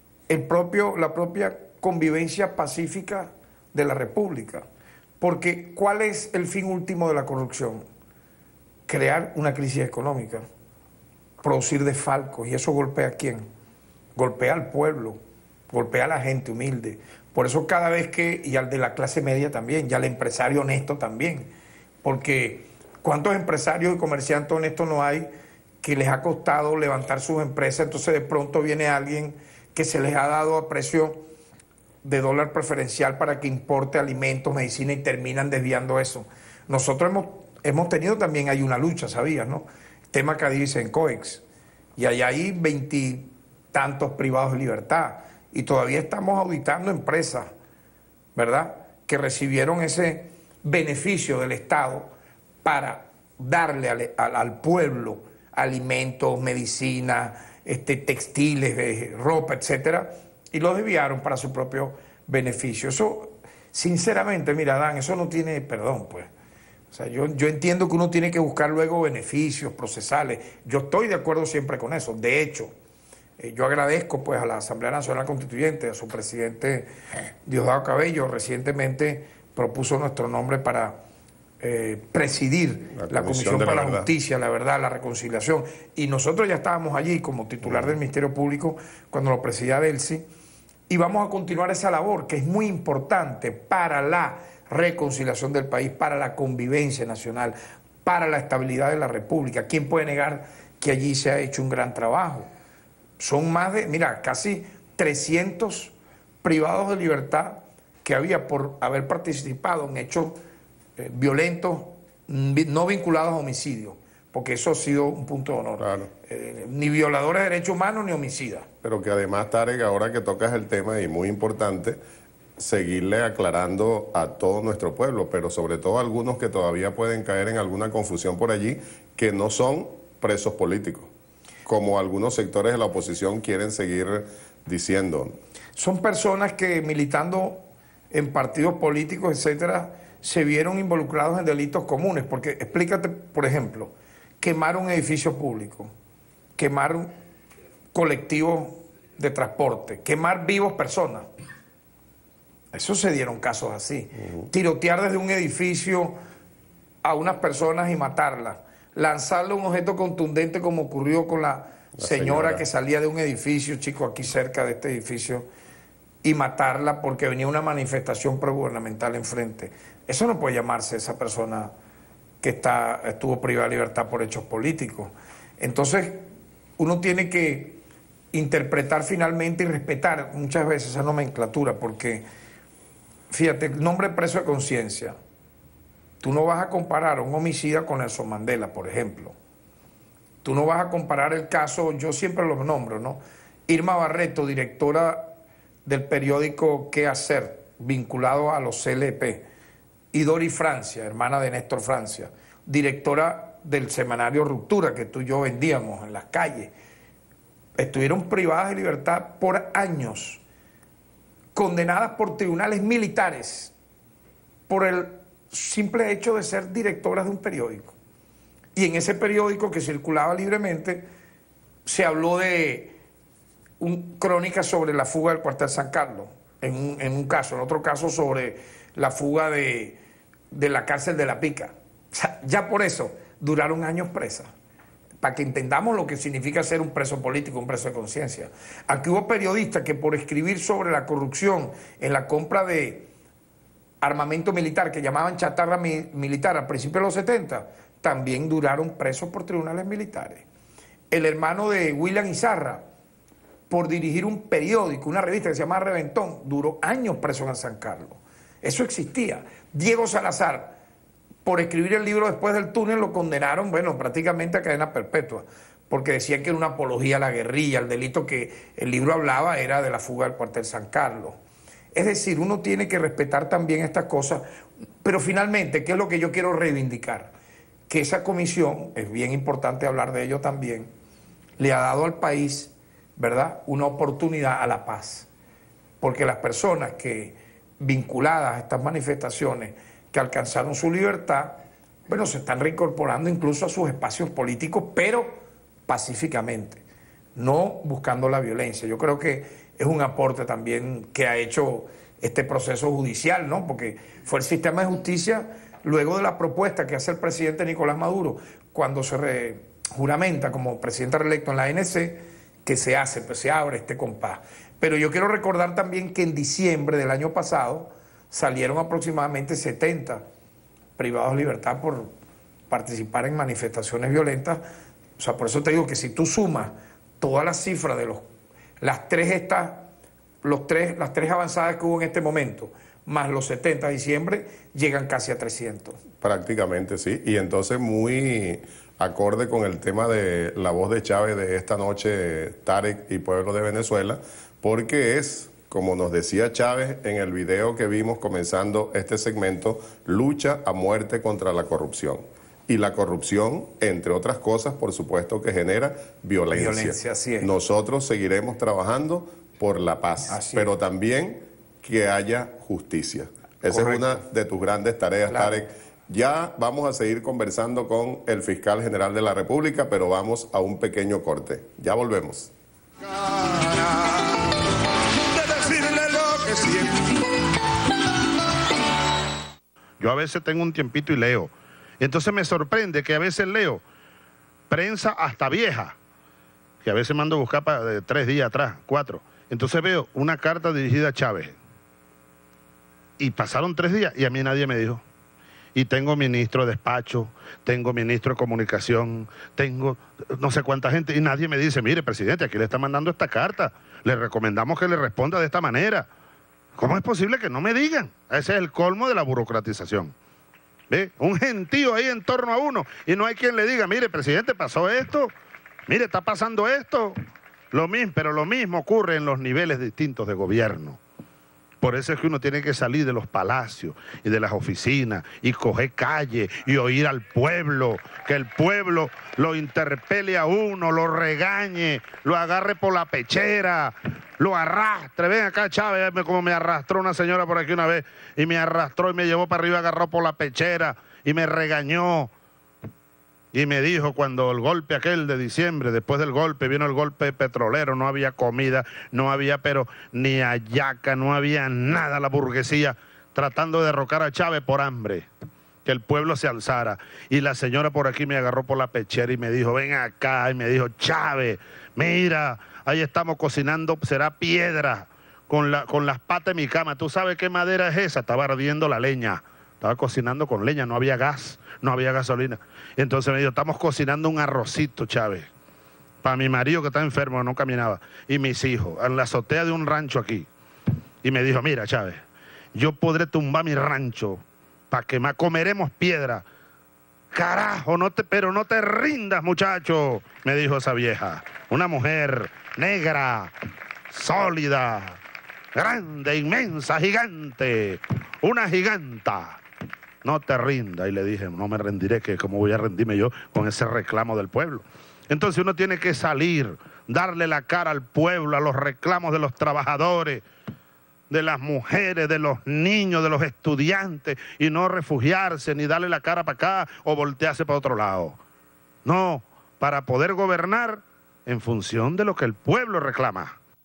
la propia convivencia pacífica de la República. Porque ¿cuál es el fin último de la corrupción? Crear una crisis económica, producir desfalcos, y eso golpea ¿a quién? Golpea al pueblo, golpea a la gente humilde. Por eso cada vez que, y al de la clase media también, y al empresario honesto también, porque ¿cuántos empresarios y comerciantes honestos no hay que les ha costado levantar sus empresas? Entonces de pronto viene alguien que se les ha dado a precio de dólar preferencial para que importe alimentos, medicina, y terminan desviando eso. Nosotros hemos tenido también, hay una lucha, ¿sabías, no? Tema Cadiz en COEX, y allá hay 20 tantos privados de libertad, y todavía estamos auditando empresas, ¿verdad?, que recibieron ese beneficio del Estado para darle al pueblo alimentos, medicina, textiles, ropa, etcétera, y lo desviaron para su propio beneficio. Eso, sinceramente, mira, Adán, eso no tiene perdón, pues. O sea, yo entiendo que uno tiene que buscar luego beneficios procesales. Yo estoy de acuerdo siempre con eso. De hecho, yo agradezco pues a la Asamblea Nacional Constituyente, a su presidente Diosdado Cabello, recientemente propuso nuestro nombre para presidir la Comisión para la Justicia, la Verdad, la Reconciliación. Y nosotros ya estábamos allí como titular del Ministerio Público cuando lo presidía Delcy, y vamos a continuar esa labor que es muy importante para la reconciliación del país, para la convivencia nacional, para la estabilidad de la República. ¿Quién puede negar que allí se ha hecho un gran trabajo? Son más de, mira, casi 300 privados de libertad que había por haber participado en hechos violentos no vinculados a homicidio, porque eso ha sido un punto de honor. Claro. Ni violadores de derechos humanos ni homicidas. Pero que además, Tarek, ahora que tocas el tema, y muy importante, seguirle aclarando a todo nuestro pueblo, pero sobre todo a algunos que todavía pueden caer en alguna confusión por allí, que no son presos políticos, como algunos sectores de la oposición quieren seguir diciendo. Son personas que militando en partidos políticos, etcétera, se vieron involucrados en delitos comunes, porque explícate, por ejemplo, quemar un edificio público, quemar colectivos de transporte, quemar vivos personas. Eso se dieron casos así. Tirotear desde un edificio a unas personas y matarlas. Lanzarle un objeto contundente como ocurrió con la señora que salía de un edificio, chico, aquí cerca de este edificio, y matarla porque venía una manifestación progubernamental enfrente. Eso no puede llamarse esa persona que estuvo privada de libertad por hechos políticos. Entonces, uno tiene que interpretar finalmente y respetar muchas veces esa nomenclatura, porque, fíjate, el nombre preso de conciencia, tú no vas a comparar a un homicida con Nelson Mandela, por ejemplo. Tú no vas a comparar el caso, yo siempre los nombro, ¿no? Irma Barreto, directora del periódico ¿Qué Hacer?, vinculado a los CLP. Y Dori Francia, hermana de Néstor Francia, directora del semanario Ruptura, que tú y yo vendíamos en las calles. Estuvieron privadas de libertad por años, condenadas por tribunales militares, por el simple hecho de ser directoras de un periódico. Y en ese periódico que circulaba libremente, se habló de crónicas sobre la fuga del cuartel San Carlos, en un caso, en otro caso sobre la fuga de la cárcel de La Pica. O sea, ya por eso duraron años presas, para que entendamos lo que significa ser un preso político, un preso de conciencia. Aquí hubo periodistas que por escribir sobre la corrupción en la compra de armamento militar, que llamaban chatarra militar al principio de los 70, también duraron presos por tribunales militares. El hermano de William Izarra, por dirigir un periódico, una revista que se llama Reventón, duró años preso en San Carlos. Eso existía. Diego Salazar, por escribir el libro Después del túnel, lo condenaron, bueno, prácticamente a cadena perpetua, porque decían que era una apología a la guerrilla. El delito que el libro hablaba era de la fuga del cuartel San Carlos. Es decir, uno tiene que respetar también estas cosas, pero finalmente, ¿qué es lo que yo quiero reivindicar? Que esa comisión, es bien importante hablar de ello también, le ha dado al país, ¿verdad?, una oportunidad a la paz. Porque las personas que, vinculadas a estas manifestaciones, que alcanzaron su libertad, bueno, se están reincorporando incluso a sus espacios políticos, pero pacíficamente, no buscando la violencia. Yo creo que es un aporte también que ha hecho este proceso judicial, ¿no? Porque fue el sistema de justicia, luego de la propuesta que hace el presidente Nicolás Maduro, cuando se juramenta como presidente reelecto en la ANC, que se hace, pues se abre este compás. Pero yo quiero recordar también que en diciembre del año pasado salieron aproximadamente 70 privados de libertad por participar en manifestaciones violentas. O sea, por eso te digo que si tú sumas todas las cifras de las tres avanzadas que hubo en este momento, más los 70 de diciembre, llegan casi a 300. Prácticamente, sí. Y entonces muy acorde con el tema de la voz de Chávez de esta noche, Tarek y Pueblo de Venezuela, porque es, como nos decía Chávez en el video que vimos comenzando este segmento, lucha a muerte contra la corrupción. Y la corrupción, entre otras cosas, por supuesto que genera violencia. Violencia, así es. Nosotros seguiremos trabajando por la paz, Así pero es. también que haya justicia. Esa Correcto. es una de tus grandes tareas, Claro. Tarek. Ya vamos a seguir conversando con el fiscal general de la República, pero vamos a un pequeño corte. Ya volvemos. Yo a veces tengo un tiempito y leo. Y entonces me sorprende que a veces leo prensa hasta vieja, que a veces mando a buscar de 3 días atrás, 4. Entonces veo una carta dirigida a Chávez. Y pasaron 3 días y a mí nadie me dijo. Y tengo ministro de despacho, tengo ministro de comunicación, tengo no sé cuánta gente, y nadie me dice, mire, presidente, aquí le está mandando esta carta, le recomendamos que le responda de esta manera. ¿Cómo es posible que no me digan? Ese es el colmo de la burocratización. ¿Ve? Un gentío ahí en torno a uno, y no hay quien le diga, mire, presidente, pasó esto, mire, está pasando esto. Pero lo mismo ocurre en los niveles distintos de gobierno. Por eso es que uno tiene que salir de los palacios y de las oficinas y coger calle y oír al pueblo, que el pueblo lo interpele a uno, lo regañe, lo agarre por la pechera, lo arrastre. Ven acá, Chávez, como me arrastró una señora por aquí una vez y me arrastró y me llevó para arriba, agarró por la pechera y me regañó. Y me dijo cuando el golpe aquel de diciembre, después del golpe, vino el golpe petrolero, no había comida, no había pero ni hallaca, no había nada, la burguesía tratando de derrocar a Chávez por hambre, que el pueblo se alzara. Y la señora por aquí me agarró por la pechera y me dijo, ven acá, y me dijo, Chávez, mira, ahí estamos cocinando, será piedra, con las patas de mi cama. ¿Tú sabes qué madera es esa? Estaba ardiendo la leña. Estaba cocinando con leña, no había gas, no había gasolina. Y entonces me dijo, estamos cocinando un arrocito, Chávez, para mi marido que está enfermo, no caminaba, y mis hijos, en la azotea de un rancho aquí. Y me dijo, mira, Chávez, yo podré tumbar mi rancho para que más comeremos piedra. Carajo, pero no te rindas, muchacho, me dijo esa vieja. Una mujer negra, sólida, grande, inmensa, gigante, una giganta. No te rindas. Y le dije, no me rendiré, que cómo voy a rendirme yo con ese reclamo del pueblo. Entonces uno tiene que salir, darle la cara al pueblo, a los reclamos de los trabajadores, de las mujeres, de los niños, de los estudiantes, y no refugiarse, ni darle la cara para acá o voltearse para otro lado. No, para poder gobernar en función de lo que el pueblo reclama.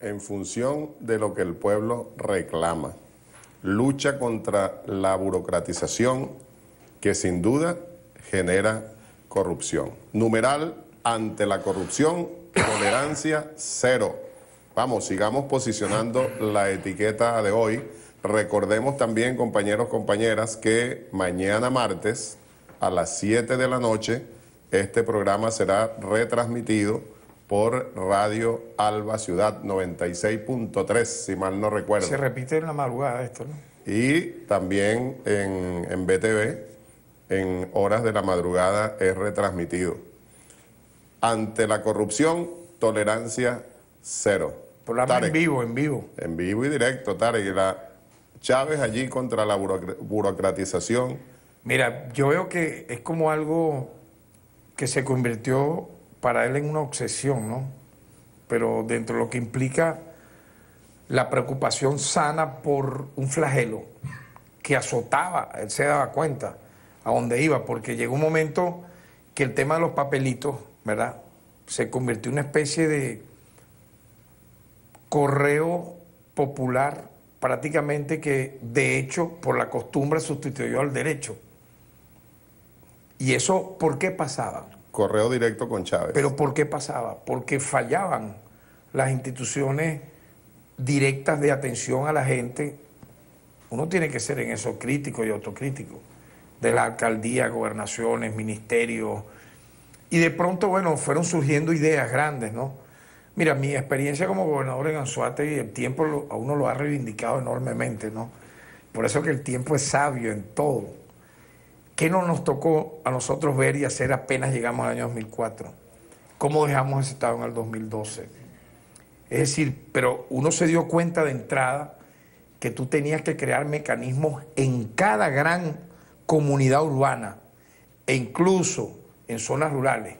en función de lo que el pueblo reclama. Lucha contra la burocratización que sin duda genera corrupción. Numeral, ante la corrupción, tolerancia cero. Vamos, sigamos posicionando la etiqueta de hoy. Recordemos también, compañeros, compañeras, que mañana martes a las 7 de la noche este programa será retransmitido por Radio Alba Ciudad 96.3, si mal no recuerdo. Se repite en la madrugada esto, ¿no? Y también en BTV, en horas de la madrugada, es retransmitido. Ante la corrupción, tolerancia cero. Programa en vivo. En vivo y directo, Tarek. Y la Chávez allí contra la burocratización. Mira, yo veo que es como algo que se convirtió para él en una obsesión, ¿no? Pero dentro de lo que implica la preocupación sana por un flagelo que azotaba, él se daba cuenta a dónde iba, porque llegó un momento que el tema de los papelitos, ¿verdad?, se convirtió en una especie de correo popular prácticamente que de hecho por la costumbre sustituyó al derecho. ¿Y eso por qué pasaba? Correo directo con Chávez. ¿Pero por qué pasaba? Porque fallaban las instituciones directas de atención a la gente. Uno tiene que ser en eso crítico y autocrítico, de la alcaldía, gobernaciones, ministerios. Y de pronto, bueno, fueron surgiendo ideas grandes, ¿no? Mira, mi experiencia como gobernador en Anzoátegui, el tiempo a uno lo ha reivindicado enormemente, ¿no? Por eso que el tiempo es sabio en todo. ¿Qué no nos tocó a nosotros ver y hacer apenas llegamos al año 2004? ¿Cómo dejamos ese estado en el 2012? Es decir, pero uno se dio cuenta de entrada que tú tenías que crear mecanismos en cada gran comunidad urbana e incluso en zonas rurales,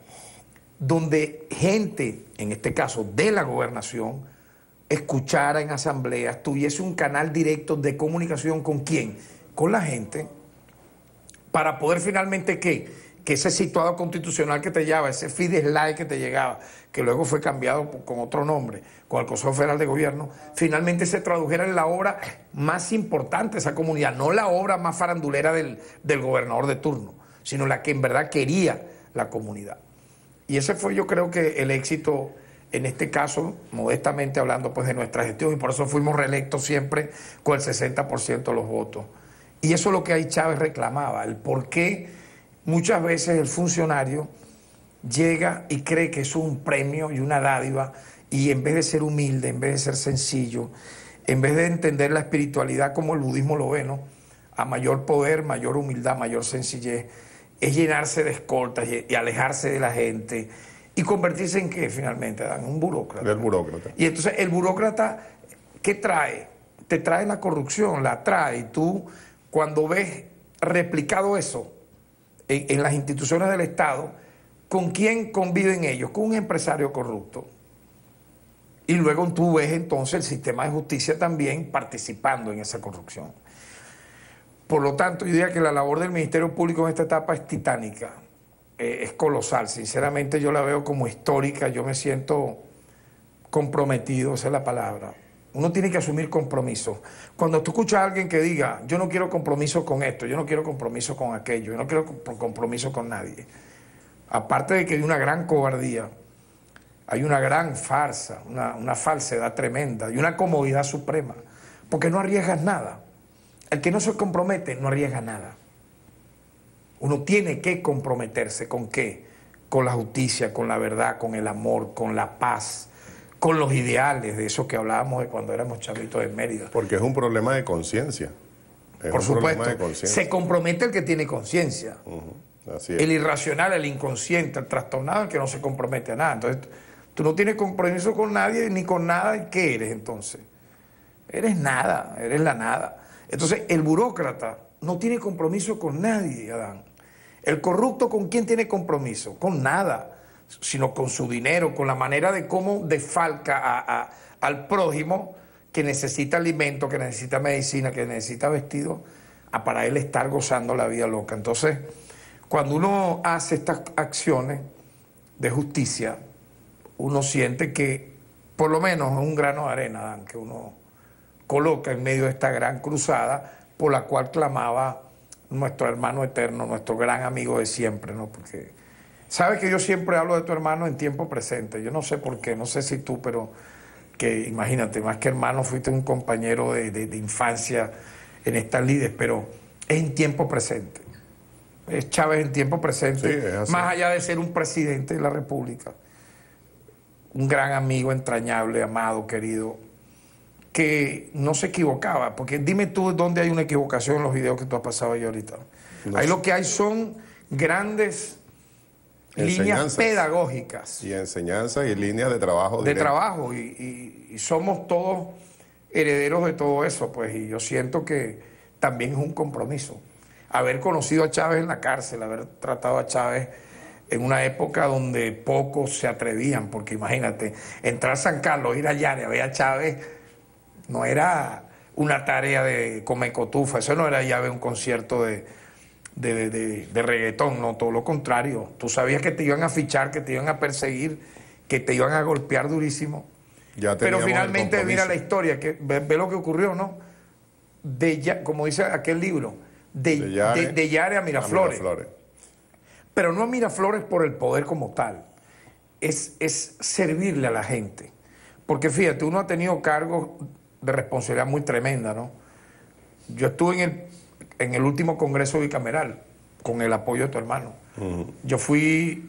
donde gente, en este caso de la gobernación, escuchara en asambleas, tuviese un canal directo de comunicación ¿con quién? Con la gente, para poder finalmente que ese situado constitucional que te llevaba, ese FIDESLAE que te llegaba, que luego fue cambiado con otro nombre, con el Consejo Federal de Gobierno, finalmente se tradujera en la obra más importante de esa comunidad, no la obra más farandulera del gobernador de turno, sino la que en verdad quería la comunidad. Y ese fue, yo creo, que el éxito, en este caso, modestamente hablando, pues de nuestra gestión, y por eso fuimos reelectos siempre con el 60% de los votos. Y eso es lo que ahí Chávez reclamaba, el por qué muchas veces el funcionario llega y cree que es un premio y una dádiva, y en vez de ser humilde, en vez de ser sencillo, en vez de entender la espiritualidad como el budismo lo ve, ¿no?, a mayor poder, mayor humildad, mayor sencillez, es llenarse de escoltas y alejarse de la gente y convertirse en ¿qué finalmente, Dan? Un burócrata. El burócrata. Y entonces el burócrata, ¿qué trae? Te trae la corrupción, la trae. Y tú, cuando ves replicado eso en las instituciones del Estado, ¿con quién conviven ellos? Con un empresario corrupto. Y luego tú ves entonces el sistema de justicia también participando en esa corrupción. Por lo tanto, yo diría que la labor del Ministerio Público en esta etapa es titánica, es colosal. Sinceramente yo la veo como histórica, yo me siento comprometido, esa es la palabra. Uno tiene que asumir compromisos. Cuando tú escuchas a alguien que diga, yo no quiero compromiso con esto, yo no quiero compromiso con aquello, yo no quiero compromiso con nadie. Aparte de que hay una gran cobardía, hay una gran farsa, una falsedad tremenda y una comodidad suprema, porque no arriesgas nada. El que no se compromete no arriesga nada. Uno tiene que comprometerse ¿con qué? Con la justicia, con la verdad, con el amor, con la paz, con los ideales de eso que hablábamos de cuando éramos chavitos en Mérida. Porque es un problema de conciencia. Por supuesto, se compromete el que tiene conciencia. Así es. El irracional, el inconsciente, el trastornado, el que no se compromete a nada. Entonces, tú no tienes compromiso con nadie ni con nada. ¿Qué eres entonces? Eres nada, eres la nada. Entonces, el burócrata no tiene compromiso con nadie, Adán. El corrupto, ¿con quién tiene compromiso? Con nada, sino con su dinero, con la manera de cómo defalca al prójimo que necesita alimento, que necesita medicina, que necesita vestido, para él estar gozando la vida loca. Entonces, cuando uno hace estas acciones de justicia, uno siente que por lo menos un grano de arena, Dan, que uno coloca en medio de esta gran cruzada por la cual clamaba nuestro hermano eterno, nuestro gran amigo de siempre, ¿no? Porque sabes que yo siempre hablo de tu hermano en tiempo presente. Yo no sé por qué, no sé si tú, pero que imagínate, más que hermano, fuiste un compañero de infancia en estas lides, pero es en tiempo presente. Es Chávez en tiempo presente, Sí, es así. más allá de ser un presidente de la República, un gran amigo entrañable, amado, querido, que no se equivocaba, porque dime tú dónde hay una equivocación en los videos que tú has pasado ahí ahorita. No Ahí sé. lo que hay son grandes líneas Enseñanzas. pedagógicas Y enseñanzas y líneas de trabajo. de directo. trabajo y somos todos herederos de todo eso, pues, y yo siento que también es un compromiso. Haber conocido a Chávez en la cárcel, haber tratado a Chávez en una época donde pocos se atrevían, porque imagínate, entrar a San Carlos, ir allá y ver a Chávez, no era una tarea de comer cotufa, eso no era ya ver un concierto de reggaetón, no, todo lo contrario. Tú sabías que te iban a fichar, que te iban a perseguir, que te iban a golpear durísimo. Ya Pero teníamos el finalmente mira compromiso. la historia, que ve lo que ocurrió, ¿no? Como dice aquel libro, de Yare a Miraflores. Pero no a Miraflores por el poder como tal, es servirle a la gente. Porque fíjate, uno ha tenido cargos de responsabilidad muy tremenda, ¿no? Yo estuve en el último Congreso Bicameral, con el apoyo de tu hermano. Yo fui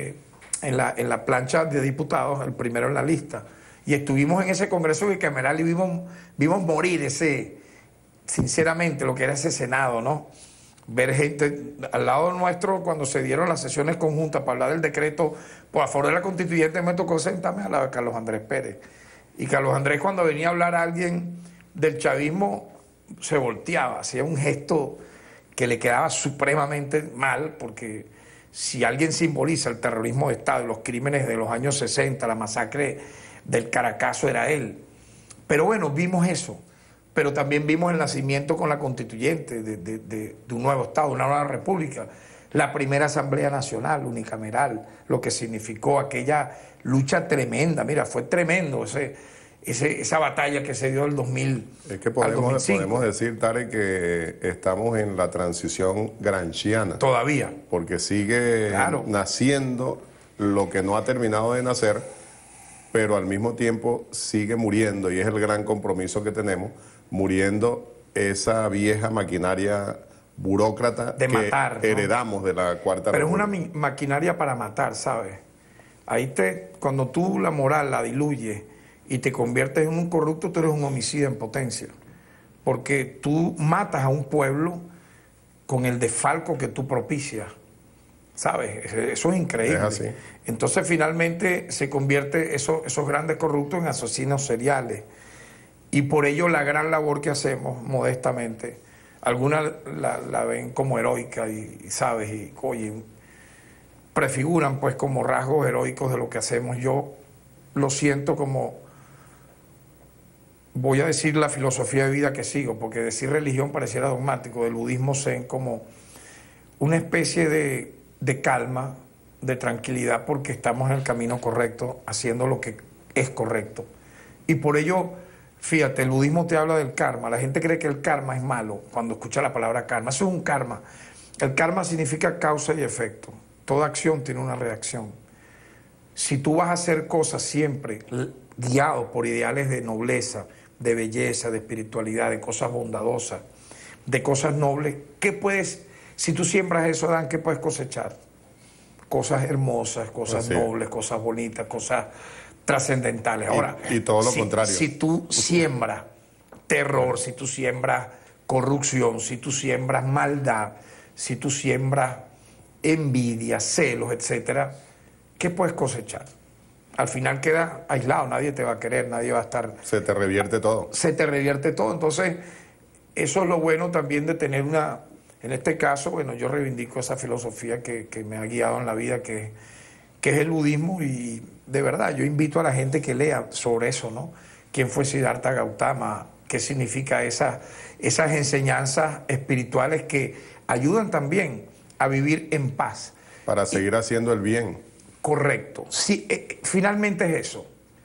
en la plancha de diputados, el primero en la lista, y estuvimos en ese Congreso Bicameral y vimos morir sinceramente, lo que era ese Senado, ¿no? Ver gente al lado nuestro cuando se dieron las sesiones conjuntas para hablar del decreto por favor de la constituyente, me tocó sentarme al lado de Carlos Andrés Pérez. Y Carlos Andrés, cuando venía a hablar a alguien del chavismo, se volteaba, hacía un gesto que le quedaba supremamente mal, porque si alguien simboliza el terrorismo de Estado, los crímenes de los años 60, la masacre del Caracazo, era él. Pero bueno, vimos eso. Pero también vimos el nacimiento con la constituyente de un nuevo Estado, una nueva república, la primera Asamblea Nacional unicameral, lo que significó aquella lucha tremenda. Mira, fue tremendo esa batalla que se dio del 2000 Es que al 2005. podemos decir, Tarek, que estamos en la transición gramsciana. Todavía. Porque sigue naciendo lo que no ha terminado de nacer, pero al mismo tiempo sigue muriendo, y es el gran compromiso que tenemos, muriendo esa vieja maquinaria burócrata de matar, que heredamos de la Cuarta Pero República. es una maquinaria para matar, ¿sabes? Ahí cuando tú la moral la diluyes y te conviertes en un corrupto, tú eres un homicida en potencia. Porque tú matas a un pueblo con el desfalco que tú propicias, ¿sabes? Eso es increíble. Es así. Entonces finalmente se convierte esos grandes corruptos en asesinos seriales. Y por ello la gran labor que hacemos, modestamente, algunas la ven como heroica y ¿sabes? Y oye, prefiguran pues como rasgos heroicos de lo que hacemos. Yo lo siento como, voy a decir la filosofía de vida que sigo, porque decir religión pareciera dogmático, del budismo zen, como una especie de calma, de tranquilidad, porque estamos en el camino correcto, haciendo lo que es correcto. Y por ello, fíjate, el budismo te habla del karma. La gente cree que el karma es malo cuando escucha la palabra karma. Eso es un karma. El karma significa causa y efecto. Toda acción tiene una reacción. Si tú vas a hacer cosas siempre guiado por ideales de nobleza, de belleza, de espiritualidad, de cosas bondadosas, de cosas nobles, ¿qué puedes, si tú siembras eso, Dan, qué puedes cosechar? Cosas hermosas, cosas nobles, cosas bonitas, cosas trascendentales. Ahora, y todo lo contrario. Si tú siembras terror, si tú siembras corrupción, si tú siembras maldad, si tú siembras envidia, celos, etcétera, ¿qué puedes cosechar? Al final queda aislado, nadie te va a querer, nadie va a estar... Se te revierte todo. Se te revierte todo. Entonces, eso es lo bueno también de tener una... En este caso, bueno, yo reivindico esa filosofía que me ha guiado en la vida, que es el budismo, y de verdad, yo invito a la gente que lea sobre eso, ¿no? ¿Quién fue Siddhartha Gautama? ¿Qué significa esas enseñanzas espirituales que ayudan también a vivir en paz? Para seguir haciendo el bien. Correcto. Sí, finalmente es eso.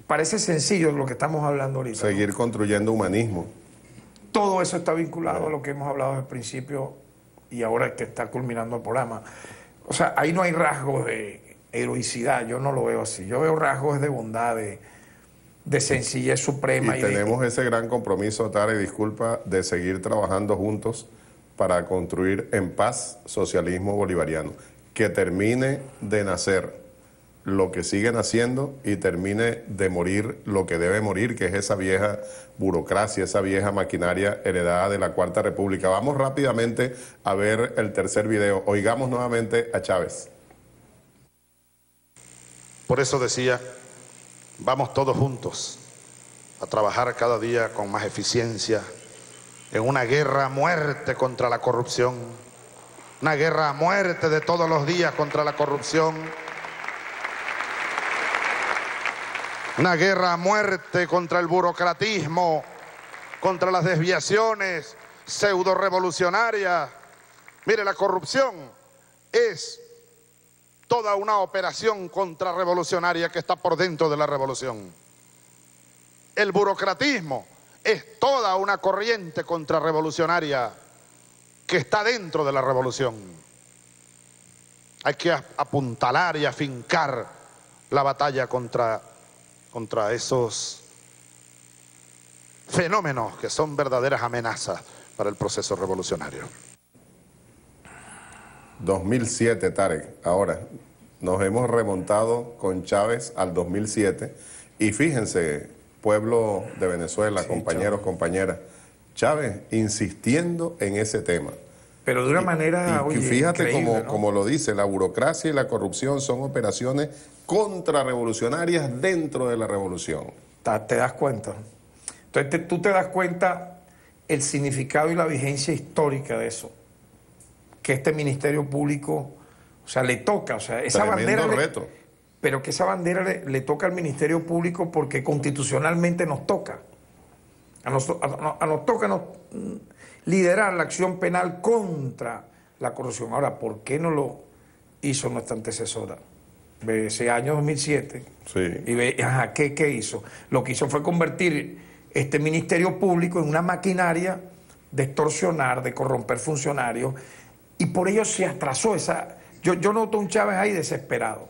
parece sencillo lo que estamos hablando ahorita. Seguir construyendo humanismo. Todo eso está vinculado a lo que hemos hablado desde el principio y ahora que está culminando el programa. O sea, ahí no hay rasgos de heroicidad, yo no lo veo así. Yo veo rasgos de bondad, de sencillez suprema. Y tenemos ese gran compromiso, Tare, disculpa, de seguir trabajando juntos para construir en paz socialismo bolivariano. Que termine de nacer lo que siguen haciendo y termine de morir lo que debe morir, que es esa vieja burocracia, esa vieja maquinaria heredada de la Cuarta República. Vamos rápidamente a ver el tercer video. Oigamos nuevamente a Chávez. Por eso decía, vamos todos juntos a trabajar cada día con más eficiencia en una guerra a muerte contra la corrupción, una guerra a muerte de todos los días contra la corrupción, una guerra a muerte contra el burocratismo, contra las desviaciones pseudo-revolucionarias. Mire, la corrupción es toda una operación contrarrevolucionaria que está por dentro de la revolución. El burocratismo es toda una corriente contrarrevolucionaria que está dentro de la revolución. Hay que apuntalar y afincar la batalla contra esos fenómenos que son verdaderas amenazas para el proceso revolucionario. 2007, Tarek. Ahora, nos hemos remontado con Chávez al 2007 y fíjense, pueblo de Venezuela, sí, compañeros, compañeras, Chávez insistiendo en ese tema. Pero de una manera, y fíjate como lo dice, la burocracia y la corrupción son operaciones contrarrevolucionarias dentro de la revolución. ¿Te das cuenta? Entonces tú te das cuenta el significado y la vigencia histórica de eso. Que este Ministerio Público, o sea, le toca, o sea, esa bandera... reto. Pero que esa bandera le toca al Ministerio Público porque constitucionalmente nos toca. Nos toca liderar la acción penal contra la corrupción. Ahora, ¿por qué no lo hizo nuestra antecesora? Ese año 2007. Sí. Y ¿qué hizo? Lo que hizo fue convertir este Ministerio Público en una maquinaria de extorsionar, de corromper funcionarios, y por ello se atrasó esa... Yo noto un Chávez ahí desesperado,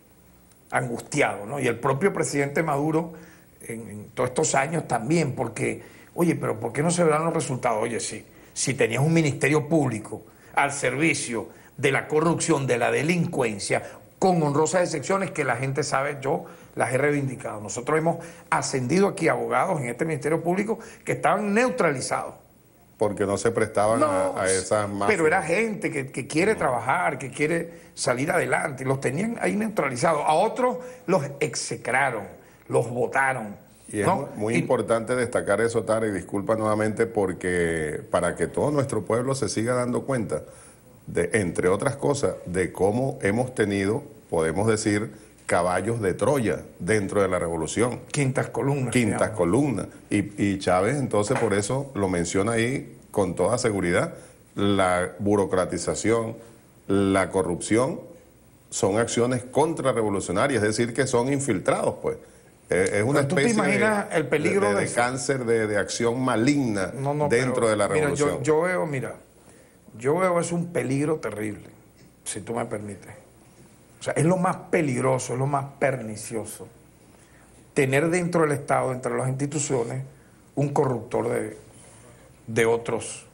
angustiado, ¿no? Y el propio presidente Maduro en todos estos años también, porque, oye, pero ¿por qué no se verán los resultados? Oye, si tenías un Ministerio Público al servicio de la corrupción, de la delincuencia, con honrosas excepciones que la gente sabe, yo las he reivindicado. Nosotros hemos ascendido aquí abogados en este Ministerio Público que estaban neutralizados. Porque no se prestaban a esas mafias. Pero era gente que quiere trabajar, que quiere salir adelante, y los tenían ahí neutralizados. A otros los execraron, los votaron. Y es muy importante destacar eso, Tara, y disculpa nuevamente, porque para que todo nuestro pueblo se siga dando cuenta, entre otras cosas, de cómo hemos tenido, podemos decir, caballos de Troya dentro de la revolución. Quintas columnas. Quintas columnas. Y Chávez entonces por eso lo menciona ahí con toda seguridad. La burocratización, la corrupción son acciones contrarrevolucionarias, es decir, que son infiltrados, pues. Es una especie ¿tú te imaginas el peligro de cáncer de acción maligna dentro de la revolución? Mira, yo veo es un peligro terrible, si tú me permites. O sea, es lo más peligroso, es lo más pernicioso. Tener dentro del Estado, entre las instituciones, un corruptor de otros.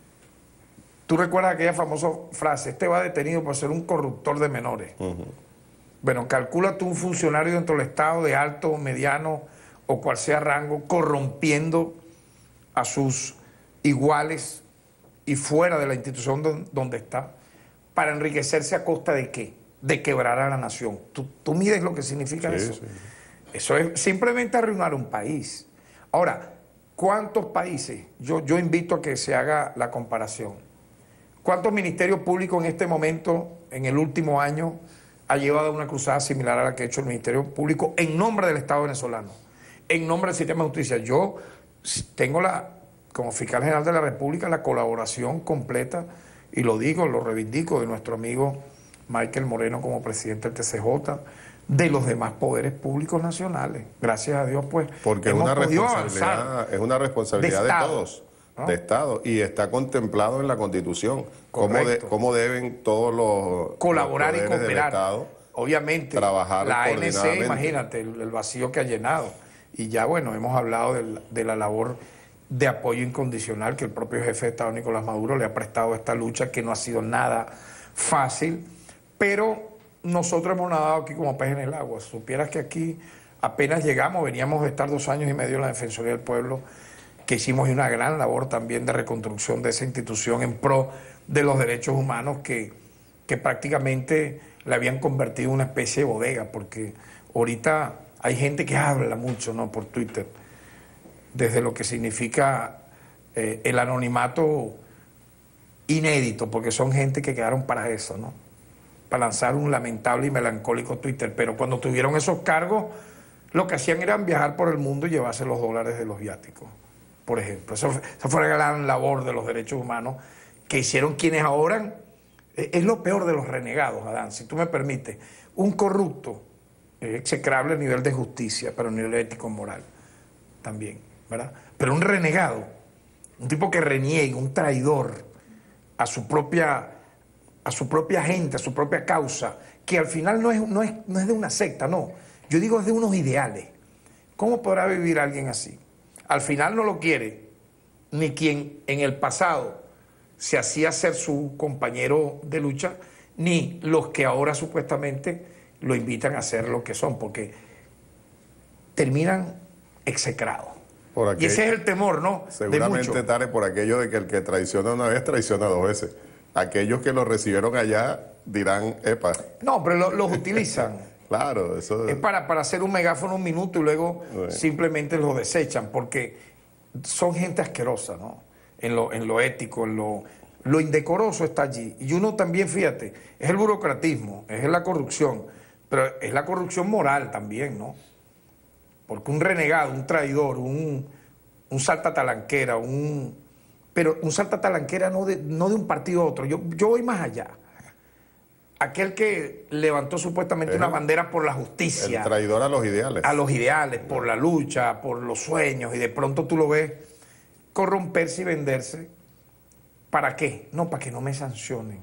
¿Tú recuerdas aquella famosa frase? Este va detenido por ser un corruptor de menores. Bueno, calcula tú un funcionario dentro del Estado de alto, mediano o cual sea rango, corrompiendo a sus iguales y fuera de la institución donde está, para enriquecerse a costa de ¿qué? De quebrar a la nación. ¿Tú mides lo que significa eso? Sí. Eso es simplemente arruinar un país. Ahora, ¿cuántos países? Yo invito a que se haga la comparación. ¿Cuántos ministerios públicos en este momento, en el último año, ha llevado una cruzada similar a la que ha hecho el Ministerio Público en nombre del Estado venezolano, en nombre del sistema de justicia? Yo tengo como fiscal general de la República la colaboración completa, y lo digo, lo reivindico, de nuestro amigo Michael Moreno como presidente del TCJ, de los demás poderes públicos nacionales. Gracias a Dios, pues, porque hemos podido avanzar. Es una responsabilidad de Estado, todos, ¿no? de Estado, y está contemplado en la Constitución cómo deben todos los colaborar los y poderes del cooperar. Estado Obviamente, trabajar la ANC, coordinadamente. imagínate, el vacío que ha llenado. Y ya, bueno, hemos hablado de la labor de apoyo incondicional que el propio jefe de Estado, Nicolás Maduro, le ha prestado a esta lucha, que no ha sido nada fácil, pero nosotros hemos nadado aquí como pez en el agua. Si supieras que aquí apenas llegamos, veníamos de estar 2 años y medio en la Defensoría del Pueblo, que hicimos una gran labor también de reconstrucción de esa institución en pro de los derechos humanos que prácticamente la habían convertido en una especie de bodega, porque ahorita hay gente que habla mucho, ¿no?, por Twitter, desde lo que significa el anonimato inédito, porque son gente que quedaron para eso, ¿no?, para lanzar un lamentable y melancólico Twitter. Pero cuando tuvieron esos cargos, lo que hacían era viajar por el mundo y llevarse los dólares de los viáticos, por ejemplo. Esa fue la gran labor de los derechos humanos que hicieron quienes ahora... Es lo peor de los renegados, Adán, si tú me permites. Un corrupto es execrable a nivel de justicia, pero a nivel ético-moral también, ¿verdad? Pero un renegado, un tipo que reniega, un traidor a su propia gente, a su propia causa, que al final no es de una secta, no. Yo digo es de unos ideales. ¿Cómo podrá vivir alguien así? Al final no lo quiere ni quien en el pasado se hacía ser su compañero de lucha, ni los que ahora supuestamente lo invitan a ser lo que son, porque terminan execrados. Y ese es el temor, ¿no? Seguramente, Tare, por aquello de que el que traiciona una vez, traiciona 2 veces. Aquellos que lo recibieron allá dirán, epa. No, pero los utilizan. Claro, eso... Es para hacer un megáfono un minuto y luego simplemente lo desechan, porque son gente asquerosa, ¿no? En lo ético, en lo indecoroso está allí. Y uno también, fíjate, es el burocratismo, es la corrupción, pero es la corrupción moral también, ¿no? Porque un renegado, un traidor, un saltatalanquera, pero un saltatalanquera no de un partido a otro. Yo voy más allá. Aquel que levantó supuestamente una bandera por la justicia. El traidor a los ideales. A los ideales, por la lucha, por los sueños, y de pronto tú lo ves corromperse y venderse. ¿Para qué? No, para que no me sancionen.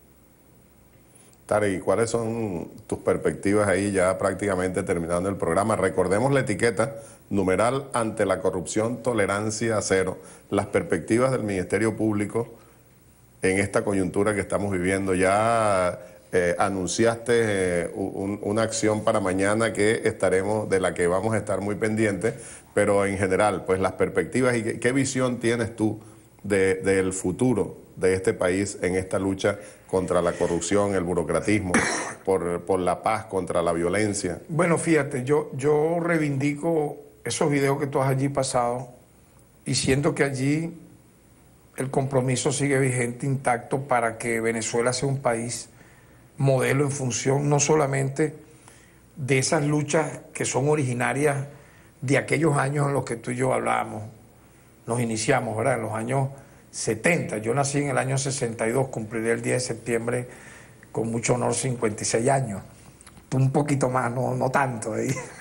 Tare, ¿y cuáles son tus perspectivas ahí ya prácticamente terminando el programa? Recordemos la etiqueta, numeral ante la corrupción, tolerancia cero. Las perspectivas del Ministerio Público en esta coyuntura que estamos viviendo. Ya anunciaste una acción para mañana de la que vamos a estar muy pendientes, pero en general, pues las perspectivas y qué visión tienes tú del futuro de este país en esta lucha contra la corrupción, el burocratismo, por la paz, contra la violencia. Bueno, fíjate, yo reivindico esos videos que tú has allí pasado y siento que allí el compromiso sigue vigente, intacto, para que Venezuela sea un país modelo en función no solamente de esas luchas que son originarias de aquellos años en los que tú y yo hablábamos, nos iniciamos, ¿verdad?, en los años 70. Yo nací en el año 62, cumpliré el 10 de septiembre con mucho honor 56 años. Un poquito más, no tanto.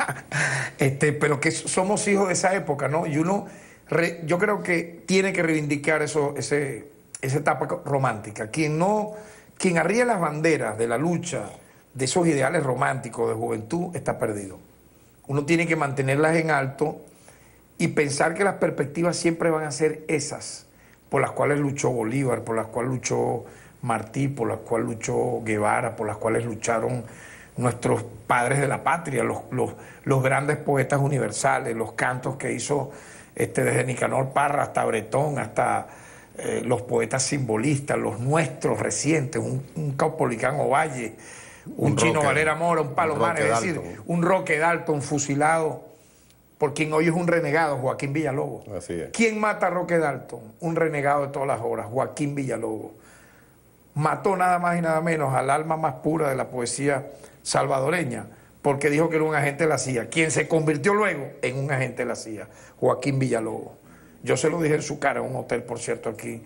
Pero que somos hijos de esa época, ¿no? Y yo creo que tiene que reivindicar esa etapa romántica. Quien arríe las banderas de la lucha, de esos ideales románticos de juventud, está perdido. Uno tiene que mantenerlas en alto y pensar que las perspectivas siempre van a ser esas por las cuales luchó Bolívar, por las cuales luchó Martí, por las cuales luchó Guevara, por las cuales lucharon nuestros padres de la patria, los grandes poetas universales, los cantos que hizo desde Nicanor Parra hasta Bretón, hasta los poetas simbolistas, los nuestros recientes, un Caupolicán Ovalle, un Chino Valera Mora, un Palomar, es decir, un Roque Dalton fusilado por quien hoy es un renegado, Joaquín Villalobos. Así es. ¿Quién mata a Roque Dalton? Un renegado de todas las horas, Joaquín Villalobos. Mató nada más y nada menos al alma más pura de la poesía salvadoreña, porque dijo que era un agente de la CIA, quien se convirtió luego en un agente de la CIA, Joaquín Villalobos. Yo se lo dije en su cara en un hotel, por cierto, aquí,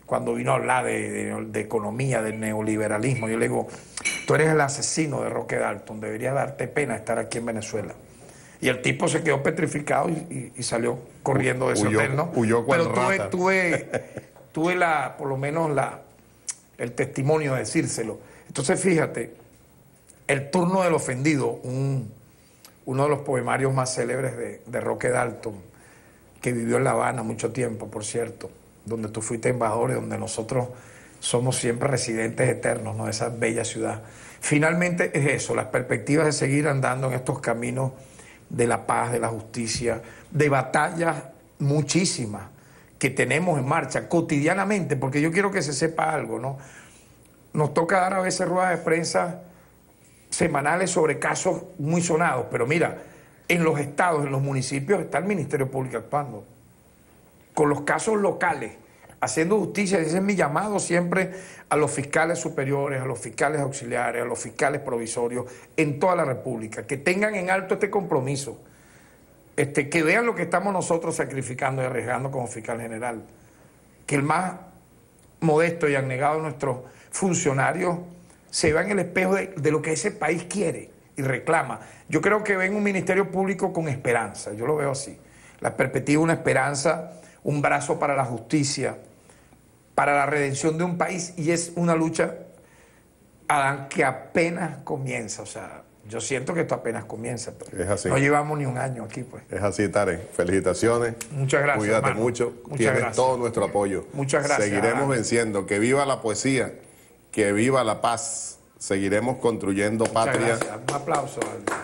cuando vino a hablar de economía, del neoliberalismo. Yo le digo, tú eres el asesino de Roque Dalton, debería darte pena estar aquí en Venezuela. Y el tipo se quedó petrificado y salió corriendo de ese hotel, ¿no? Huyó cual rata. Tuve por lo menos el testimonio de decírselo. Entonces, fíjate, El turno del ofendido, uno de los poemarios más célebres de Roque Dalton, que vivió en La Habana mucho tiempo, por cierto, donde tú fuiste embajador y donde nosotros somos siempre residentes eternos, ¿no?, de esa bella ciudad. Finalmente es eso, las perspectivas de seguir andando en estos caminos de la paz, de la justicia, de batallas muchísimas que tenemos en marcha cotidianamente, porque yo quiero que se sepa algo, ¿no? Nos toca dar a veces ruedas de prensa semanales sobre casos muy sonados, pero mira, en los estados, en los municipios está el Ministerio Público actuando, con los casos locales, haciendo justicia. Ese es mi llamado siempre a los fiscales superiores, a los fiscales auxiliares, a los fiscales provisorios en toda la República, que tengan en alto este compromiso, que vean lo que estamos nosotros sacrificando y arriesgando como fiscal general, que el más modesto y abnegado de nuestros funcionarios se vea en el espejo de lo que ese país quiere y reclama. Yo creo que ven un Ministerio Público con esperanza, yo lo veo así, la perspectiva, una esperanza, un brazo para la justicia, para la redención de un país, y es una lucha, Adán, que apenas comienza. O sea, yo siento que esto apenas comienza. Es así. No llevamos ni un año aquí, pues. Es así, Tarek. Felicitaciones. Muchas gracias, Cuídate hermano. mucho. Muchas Tienes gracias. todo nuestro apoyo. Muchas gracias. Seguiremos venciendo. Que viva la poesía, que viva la paz. Seguiremos construyendo patria. Gracias. Un aplauso.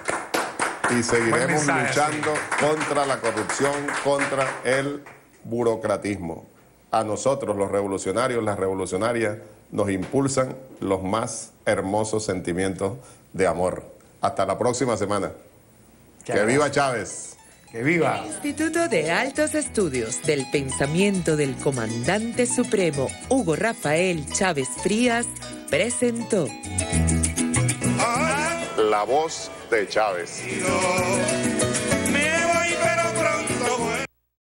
Y seguiremos mensaje, luchando contra la corrupción, contra el burocratismo. A nosotros, los revolucionarios, las revolucionarias, nos impulsan los más hermosos sentimientos de amor. Hasta la próxima semana. ¡Que viva Chávez! ¡Que viva! El Instituto de Altos Estudios del Pensamiento del Comandante Supremo Hugo Rafael Chávez Frías presentó La voz de Chávez.